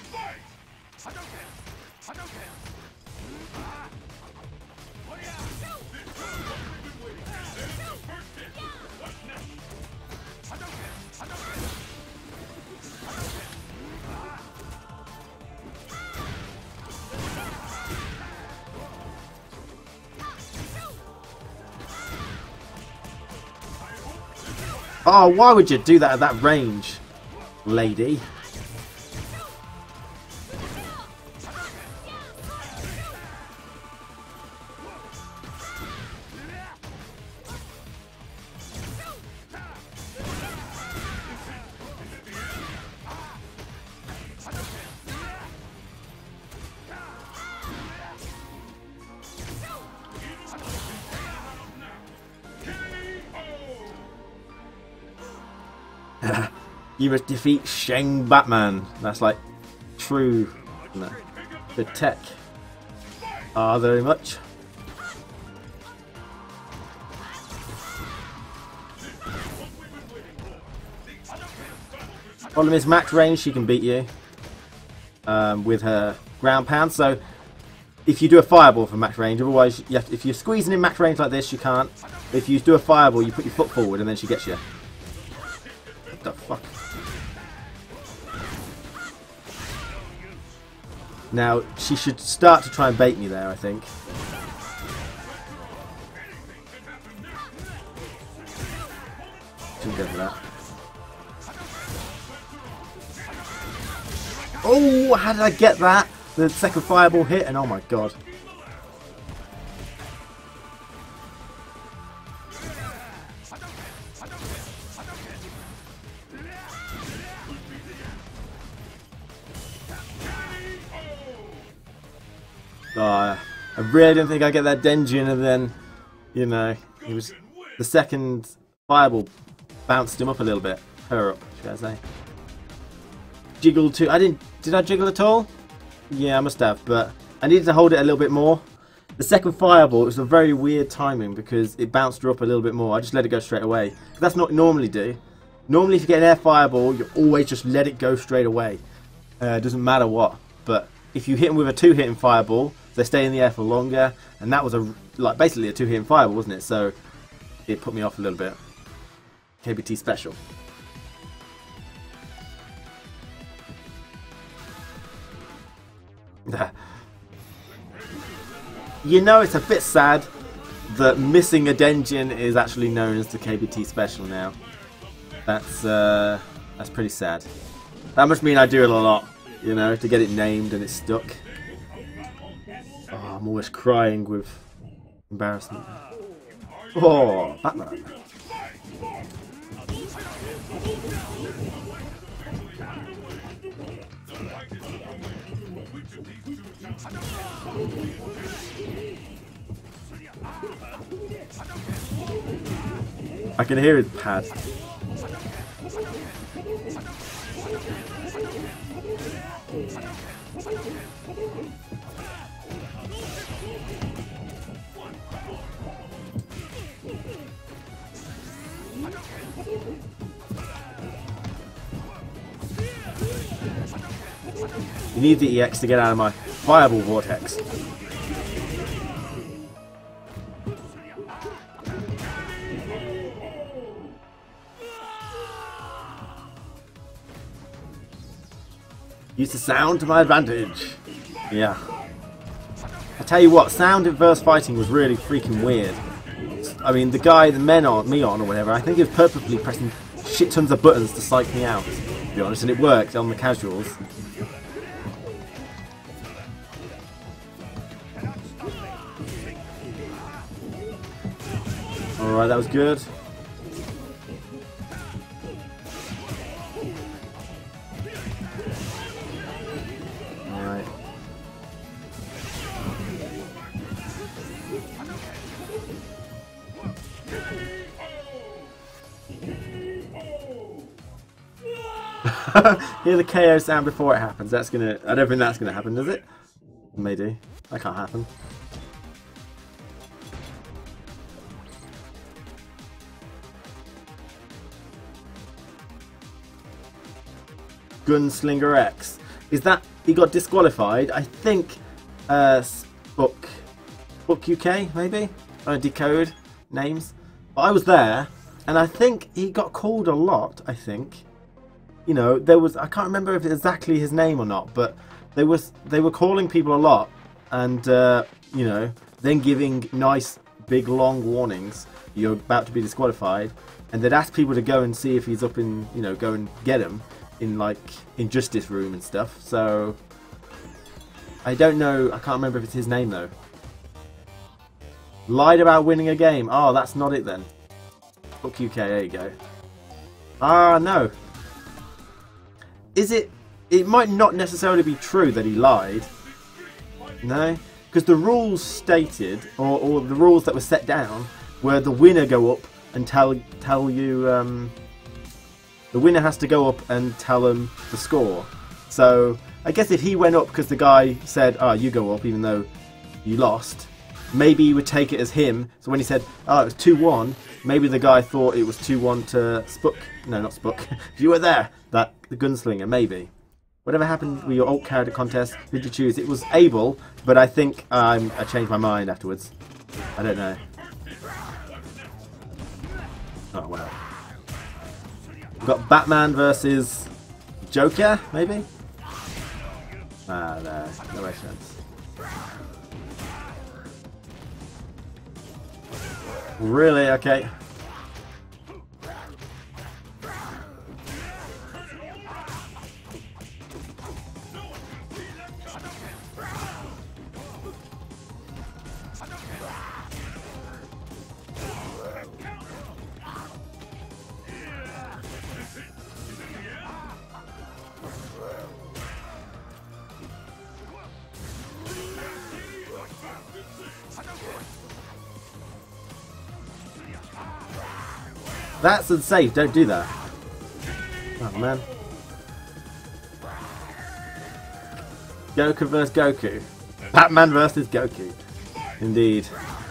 Oh, why would you do that at that range, lady? You must defeat Shang Batman. That's like true. No. The tech. Ah, very much. Problem is, max range, she can beat you um, with her ground pound. So if you do a fireball for max range, otherwise, you have to, if you're squeezing in max range like this, you can't. But if you do a fireball, you put your foot forward and then she gets you. What the fuck? Now, she should start to try and bait me there, I think. Shouldn't go for that. Oh, how did I get that? The second fireball hit, and oh my god. Oh, I really didn't think I'd get that Denjin, and then, you know, he was the second fireball bounced him up a little bit. Her up, should I say. Jiggle too. I didn't. Did I jiggle at all? Yeah, I must have, but I needed to hold it a little bit more. The second fireball, it was a very weird timing because it bounced her up a little bit more. I just let it go straight away. That's not what you normally do. Normally, if you get an air fireball, you always just let it go straight away. Uh, it doesn't matter what. But if you hit them with a two-hitting fireball, they stay in the air for longer, and that was a like basically a two-hitting fireball, wasn't it? So it put me off a little bit. K B T special. you know it's a bit sad that missing a Denjin is actually known as the K B T special now. That's uh, that's pretty sad. That must mean I do it a lot, you know, to get it named and it's stuck. Oh, I'm always crying with embarrassment. Oh, Batman. I can hear his pad. You need the E X to get out of my Fireball Vortex. Use the sound to my advantage. Yeah. I tell you what, sound versus fighting was really freaking weird. I mean, the guy, the men on, me on or whatever, I think he was purposely pressing shit tons of buttons to psych me out, to be honest, and it worked on the casuals. Alright, that was good. Alright. Hear the K O sound before it happens. That's gonna. I don't think that's gonna happen, does it? Maybe. That can't happen. Gunslinger X. Is that he got disqualified? I think uh Spook Spook U K maybe? I don't decode names. But I was there and I think he got called a lot, I think. You know, there was I can't remember if it's exactly his name or not, but they was they were calling people a lot and uh, you know, then giving nice big long warnings. You're about to be disqualified, and they'd ask people to go and see if he's up in, you know, go and get him in like Injustice Room and stuff. So I don't know, I can't remember if it's his name though. Lied about winning a game. Oh, that's not it then. Book U K, there you go. Ah, no. Is it, it might not necessarily be true that he lied. No, because the rules stated, or, or the rules that were set down, were the winner go up and tell tell you, um, the winner has to go up and tell them the score. So I guess if he went up because the guy said, "Oh, you go up," even though you lost, maybe you would take it as him. So when he said, "Oh, it was two one," maybe the guy thought it was two one to Spook. No, not Spook. You were there. That the gunslinger, maybe. Whatever happened with your alt character contest? Who did you choose? It was Abel, but I think um, I changed my mind afterwards. I don't know. Oh well. We've got Batman versus Joker, maybe? Ah, no, no way sense. Really? Okay. That's unsafe, don't do that. Oh man. Goku versus Goku. Batman versus Goku. Indeed.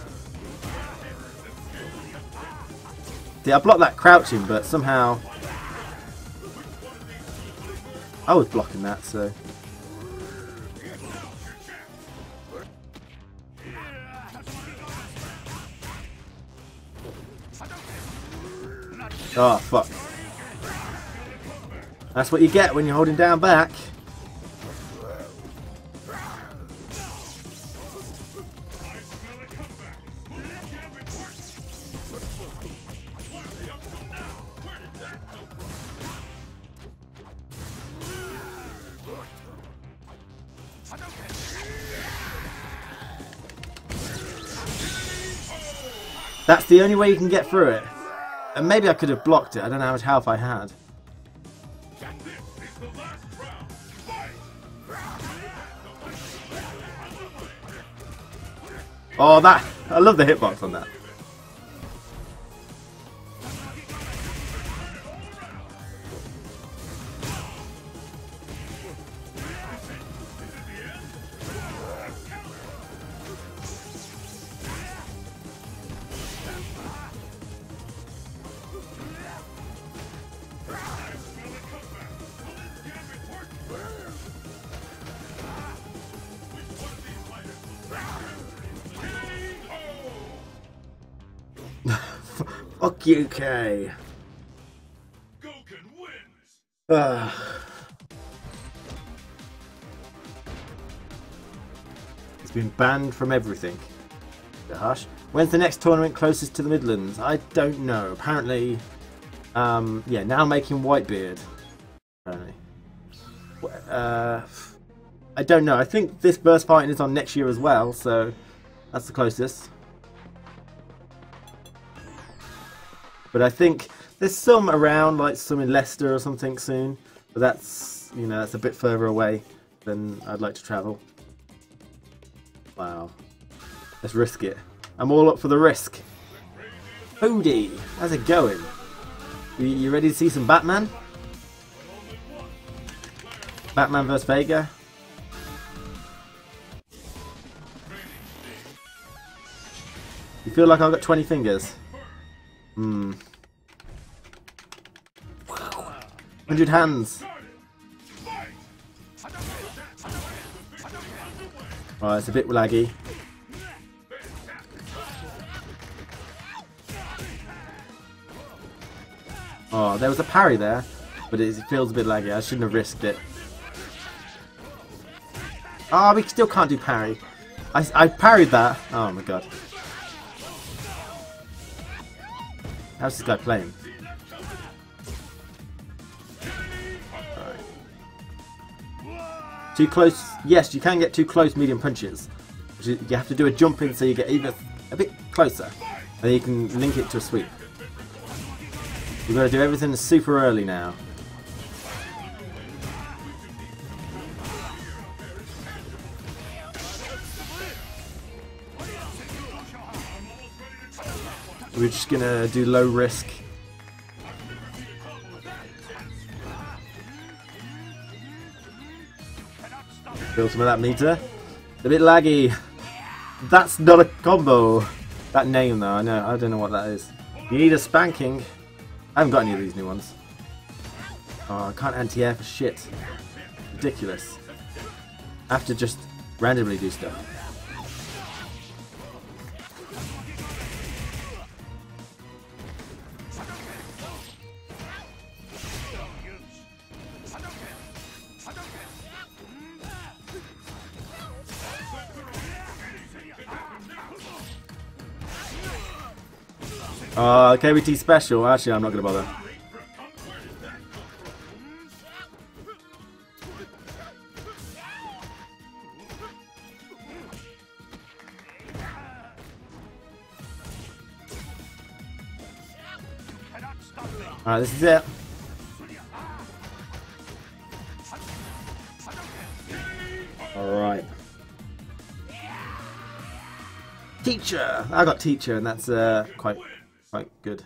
See, I blocked that crouching, but somehow I was blocking that, so. Oh, fuck. That's what you get when you're holding down back. That's the only way you can get through it. And maybe I could have blocked it. I don't know how much health I had. Oh, that... I love the hitbox on that. Fuck you, K. Goken wins. Ugh. It's been banned from everything. Gosh. When's the next tournament closest to the Midlands? I don't know. Apparently, um, yeah, now making Whitebeard. Apparently. Uh, I don't know. I think this burst fighting is on next year as well, so that's the closest. But I think there's some around, like some in Leicester or something soon. But that's, you know, that's a bit further away than I'd like to travel. Wow. Let's risk it. I'm all up for the risk. Howdy, how's it going? You, you ready to see some Batman? Batman versus Vega? You feel like I've got twenty fingers? Hmm. one hundred hands. Oh, it's a bit laggy. Oh, there was a parry there, but it feels a bit laggy. I shouldn't have risked it. Oh, we still can't do parry. I, I parried that. Oh my god. How's this guy playing? Alright. Too close. Yes, you can get too close medium punches. You have to do a jump in so you get either a bit closer. And then you can link it to a sweep. You've got to do everything super early now. We're just gonna do low risk. Feel some of that meter. A bit laggy. That's not a combo. That name though, I know. I don't know what that is. You need a spanking. I haven't got any of these new ones. Oh, I can't anti-air for shit. Ridiculous. I have to just randomly do stuff. Uh, K B T special. Actually, I'm not going to bother. Alright, this is it. Alright. Teacher! I got teacher, and that's uh, quite... Quite good.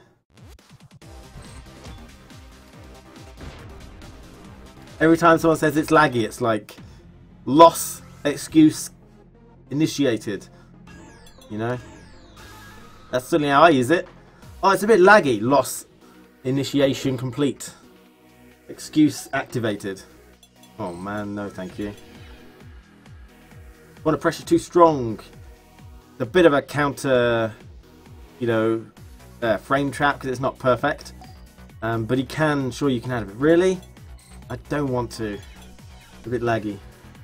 Every time someone says it's laggy, it's like loss excuse initiated. You know? That's certainly how I use it. Oh, it's a bit laggy. Loss initiation complete. Excuse activated. Oh man, no thank you. Want to pressure too strong. It's a bit of a counter, you know, Uh, frame trap because it's not perfect, um, but he can. Sure, you can have it. Really, I don't want to. It's a bit laggy.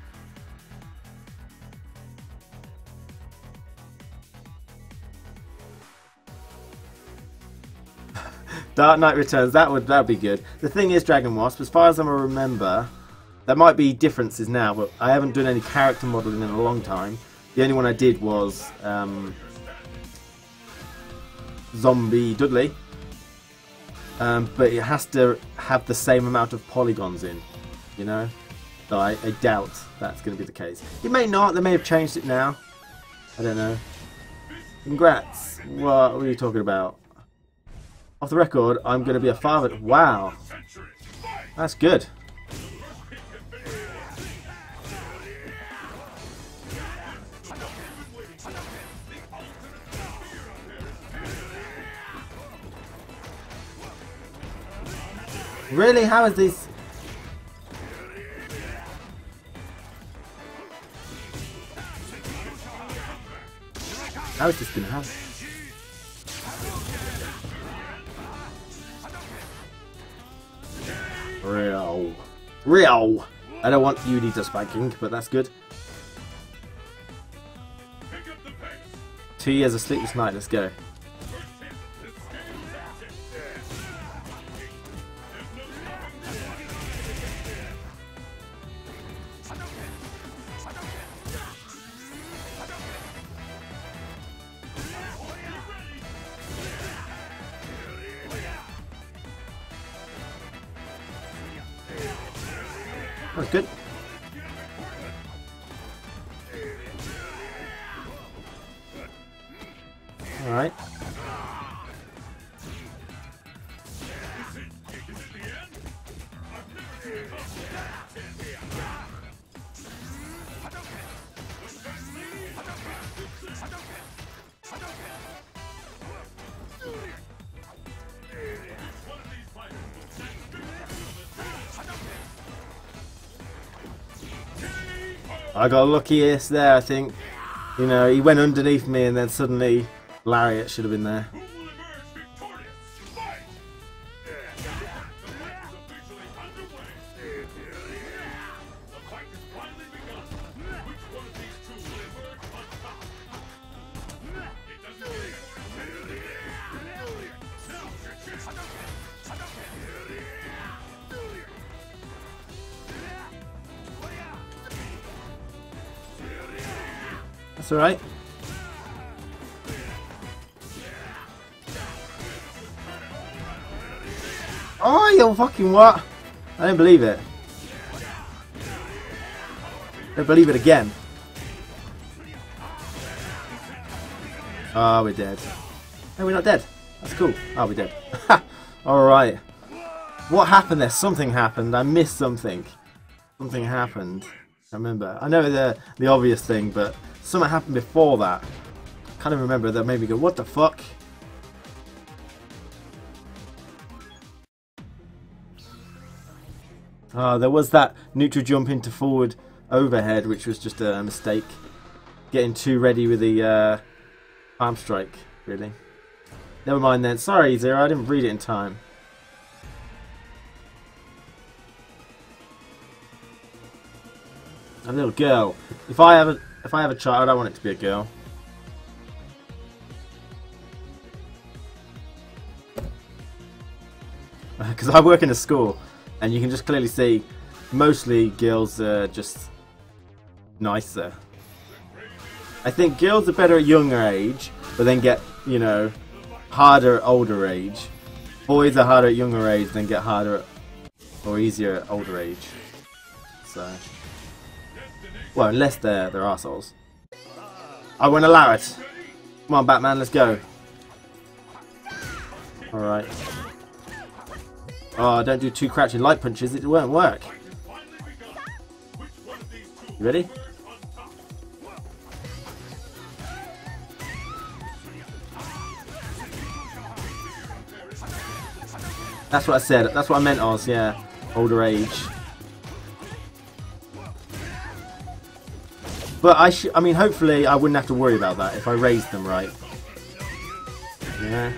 Dark Knight Returns. That would that would be good. The thing is, Dragon Wasp. As far as I remember, there might be differences now, but I haven't done any character modeling in a long time. The only one I did was. Um, zombie Dudley. Um, but it has to have the same amount of polygons in, you know? So I, I doubt that's going to be the case. It may not, they may have changed it now. I don't know. Congrats. What, what are you talking about? Off the record, I'm going to be a father. Wow. That's good. Really? How is this? How is this gonna happen? Real. Real. I don't want you to spanking, but that's good. Two years of sleepless night, let's go. That's good. All right. I got luckiest there, I think. You know, he went underneath me and then suddenly Lariat should have been there. That's alright. Oh, you fucking what? I don't believe it. I don't believe it again. Oh, we're dead. No, we're not dead. That's cool. Oh, we're dead. Alright. What happened there? Something happened. I missed something. Something happened. I remember. I know the the obvious thing, but something happened before that. I kind of remember that made me go, what the fuck? Uh, there was that neutral jump into forward overhead, which was just a mistake. Getting too ready with the uh, arm strike, really. Never mind then. Sorry, Zero, I didn't read it in time. A little girl. If I have a if I have a child, I want it to be a girl. Because I work in a school, and you can just clearly see mostly girls are just nicer. I think girls are better at younger age, but then get, you know, harder at older age. Boys are harder at younger age, then get harder at, or easier at older age. So. Well, unless they're, they're arseholes. I won't allow it. Come on, Batman, let's go. Alright. Oh, don't do two crouching light punches, it won't work. You ready? That's what I said, that's what I meant, Oz, yeah. Older age. But I sh I mean, hopefully I wouldn't have to worry about that if I raised them right. Yeah.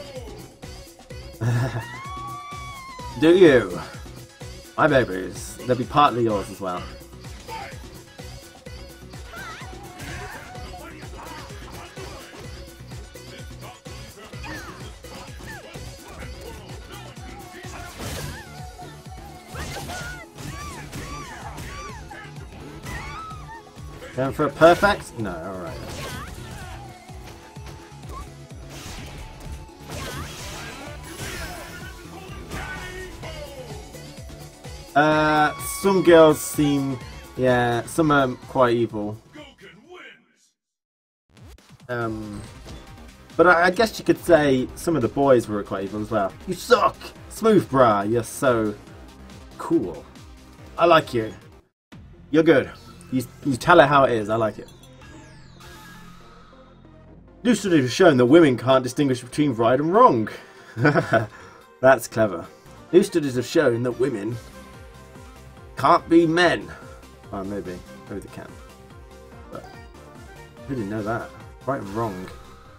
Do you? My babies. They'll be partly yours as well. Going for a perfect? No, alright. Uh, some girls seem, yeah, some are quite evil. Um, but I, I guess you could say some of the boys were quite evil as well. You suck! Smooth bra, you're so cool. I like you. You're good. You, you tell it how it is, I like it. New studies have shown that women can't distinguish between right and wrong. That's clever. New studies have shown that women can't be men. Oh, maybe. Maybe they can. But who didn't know that? Right and wrong.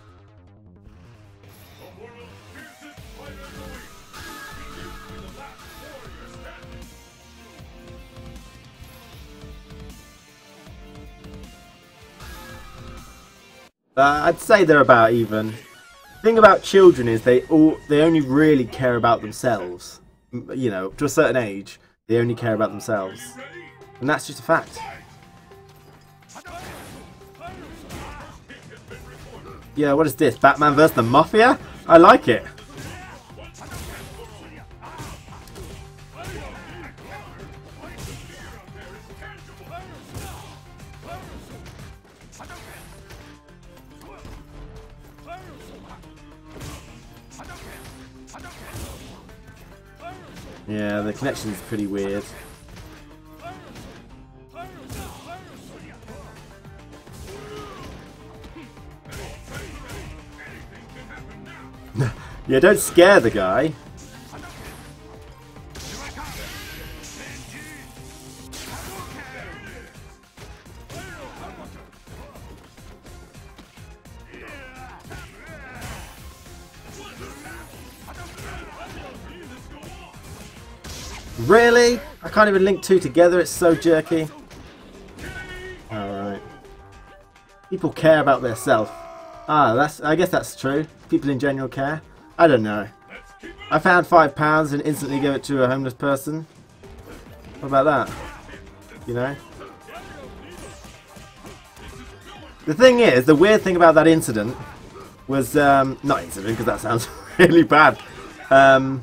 Uh, I'd say they're about even. The thing about children is they all they only really care about themselves. You know, to a certain age, they only care about themselves, and that's just a fact. Yeah, what is this? Batman versus the Mafia? I like it. Yeah, the connection's pretty weird. Yeah, don't scare the guy. Really? I can't even link two together, it's so jerky. Alright. People care about their self. Ah, that's I guess that's true. People in general care. I don't know. I found five pounds and instantly gave it to a homeless person. What about that? You know? The thing is, the weird thing about that incident was, um, not incident because that sounds really bad. Um,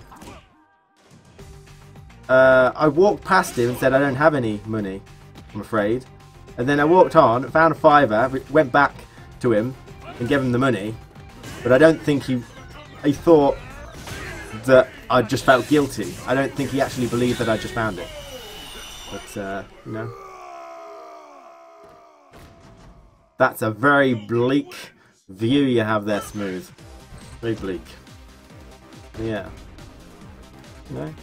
uh, I walked past him and said I don't have any money, I'm afraid. And then I walked on, found a fiver, went back to him and gave him the money. But I don't think he, he thought that I just felt guilty. I don't think he actually believed that I just found it. But, uh, you know. That's a very bleak view you have there, Smooth. Very bleak. Yeah. You know?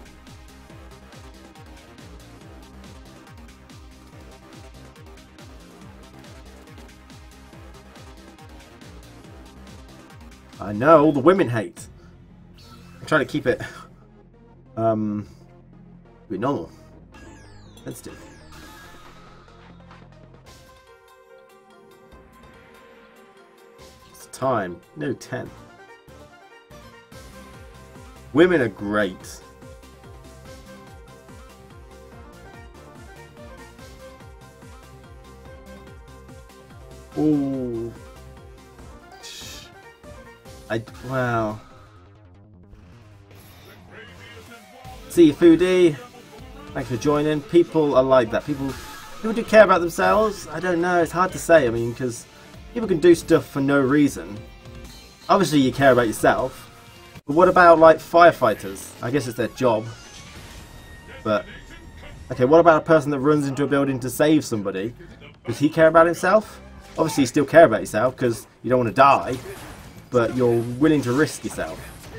I know, all the women hate. I'm trying to keep it um a bit normal. Sensitive. It's time. No ten. Women are great. Ooh. I, wow. See you, Foodie. Thanks for joining. People are like that. People, people do care about themselves. I don't know. It's hard to say. I mean, because people can do stuff for no reason. Obviously, you care about yourself. But what about like firefighters? I guess it's their job. But okay, what about a person that runs into a building to save somebody? Does he care about himself? Obviously, you still care about yourself because you don't want to die. But you're willing to risk yourself.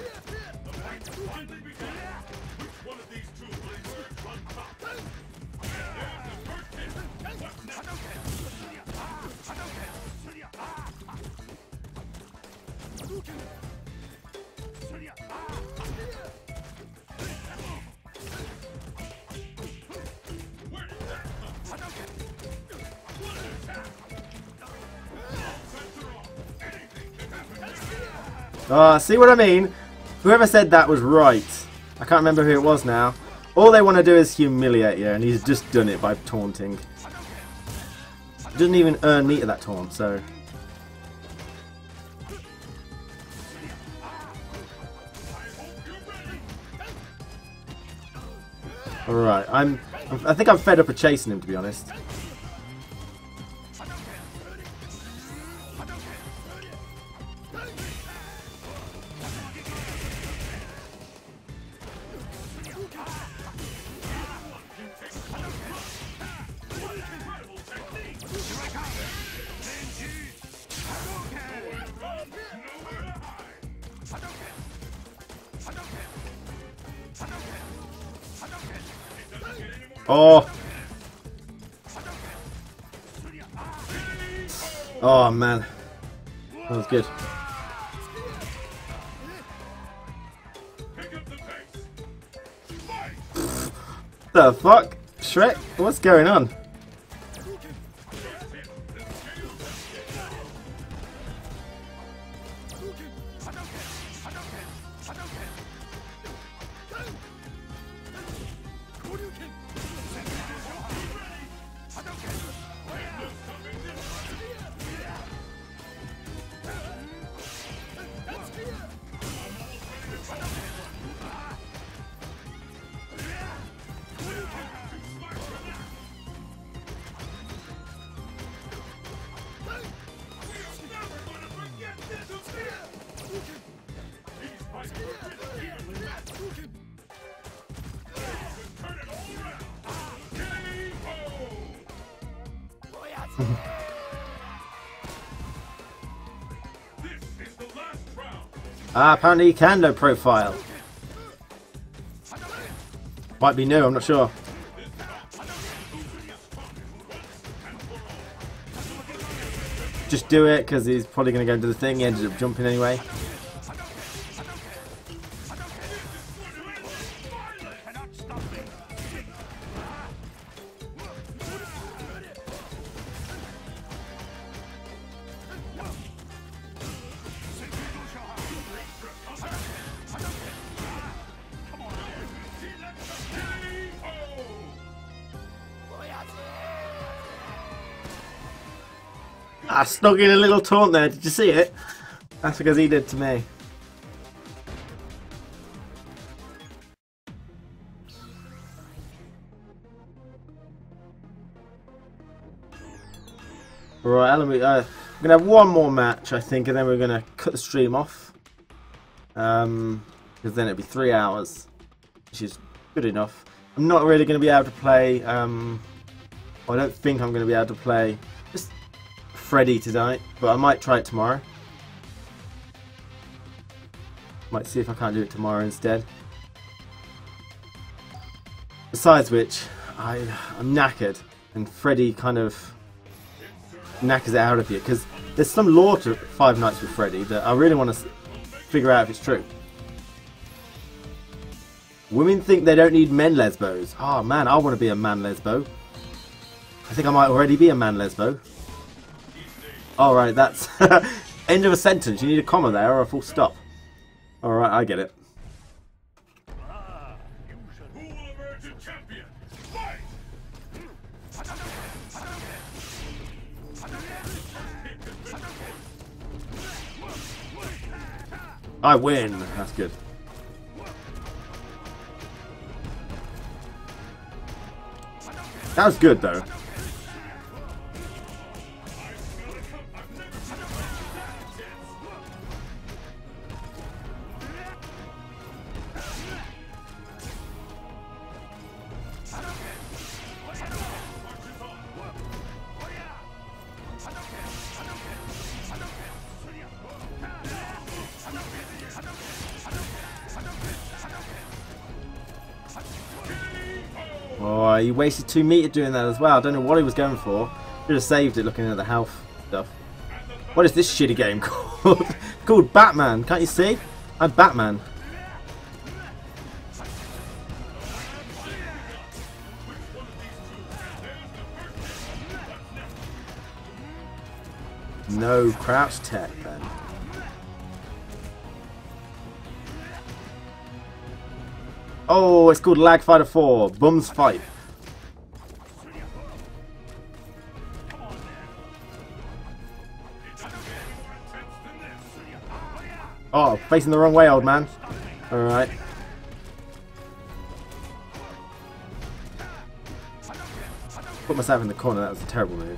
Ah, uh, see what I mean? Whoever said that was right. I can't remember who it was now. All they want to do is humiliate you, and he's just done it by taunting. He doesn't even earn meat at that taunt, so... Alright, I'm, I think I'm fed up of chasing him, to be honest. Oh! Oh man, that was good. The fuck? Shrek? What's going on? Ah, apparently you can low profile. Might be new, I'm not sure. Just do it, because he's probably going to go into the thing. He ended up jumping anyway. I snuck in a little taunt there, did you see it? That's because he did to me. Right, Alan, we, uh, we're going to have one more match, I think, and then we're going to cut the stream off. Um, because then it'll be three hours, which is good enough. I'm not really going to be able to play, um, I don't think I'm going to be able to play just Freddy tonight, but I might try it tomorrow. Might see if I can't do it tomorrow instead. Besides which, I, I'm knackered, and Freddy kind of knackers it out of you, because there's some lore to Five Nights with Freddy that I really want to figure out if it's true. Women think they don't need men lesbos. Oh man, I want to be a man lesbo. I think I might already be a man lesbo. Alright, that's end of a sentence. You need a comma there or a full stop. Alright, I get it. Who will emerge a champion? Fight! I win. That's good. That was good though. Oh, he wasted two meter doing that as well. I don't know what he was going for. Should have saved it looking at the health stuff. What is this shitty game called? It's called Batman. Can't you see? I'm Batman. No crouch tech then. Oh, it's called Lag Fighter four. Bums Fight. Oh, facing the wrong way, old man. Alright. Put myself in the corner, that was a terrible move.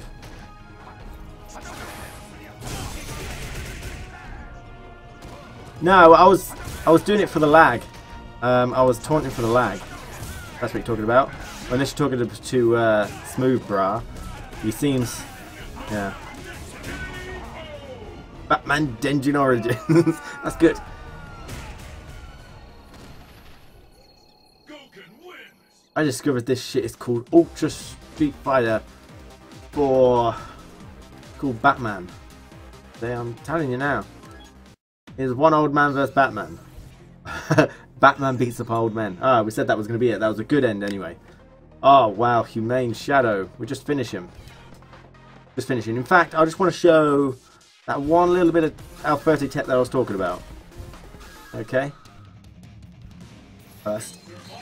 No, I was I was doing it for the lag. Um, I was taunting for the lag. That's what you're talking about. Unless you're talking to, to uh, Smooth Bra. He seems... Yeah. Batman Denjin Origins. That's good. I discovered this shit is called Ultra Street Fighter for called Batman. See, I'm telling you now. It's one old man versus Batman. Batman beats up old men. Ah, we said that was going to be it. That was a good end anyway. Oh, wow. Humane Shadow. We just finish him. Just finishing. In fact, I just want to show that one little bit of Alfurte tech that I was talking about. Okay. First.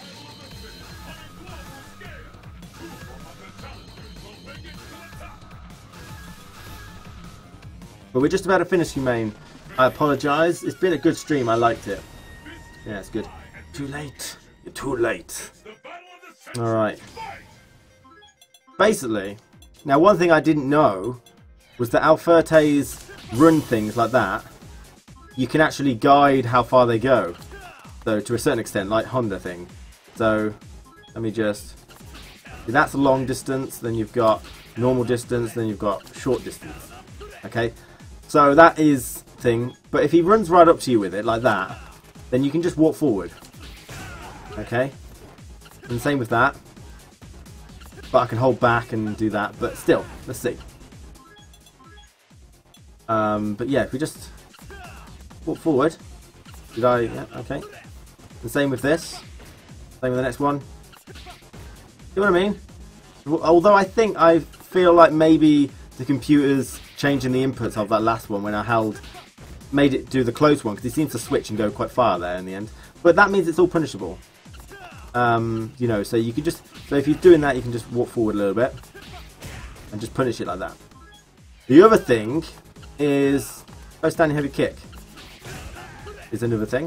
But we're just about to finish Humane. I apologise. It's been a good stream. I liked it. Yeah, it's good. Too late. You're too late. Alright. Basically, now one thing I didn't know was that Alfurte's run things like that, you can actually guide how far they go. So to a certain extent, like Honda thing. So, let me just... That's a long distance, then you've got normal distance, then you've got short distance. Okay? So that is thing, but if he runs right up to you with it like that, then you can just walk forward. Okay, and same with that. But I can hold back and do that. But still, let's see. Um, but yeah, if we just walk forward, did I? Yeah, okay. And same with this. Same with the next one. See what I mean? Although I think I feel like maybe the computer's changing the inputs of that last one when I held, made it do the close one, because it seems to switch and go quite far there in the end. But that means it's all punishable. Um, you know, so you can just, so if you're doing that, you can just walk forward a little bit and just punish it like that. The other thing is, oh, standing heavy kick is another thing.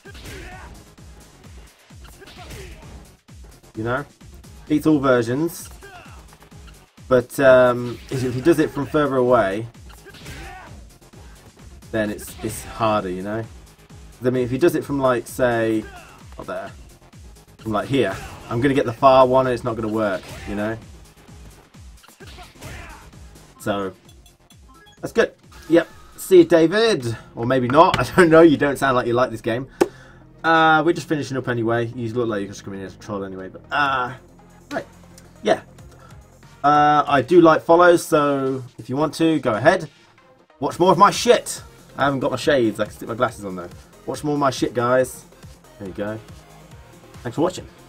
You know, beats all versions. But um, if he does it from further away, then it's it's harder, you know. I mean, if he does it from like, say, up there, from like here, I'm gonna get the far one, and it's not gonna work, you know. So that's good. Yep. See you, David, or maybe not. I don't know. You don't sound like you like this game. Uh, we're just finishing up anyway. You look like you're just coming here to troll anyway, but uh, right, yeah. Uh, I do like follows, so if you want to, go ahead. Watch more of my shit. I haven't got my shades. I can stick my glasses on though. Watch more of my shit, guys. There you go. Thanks for watching.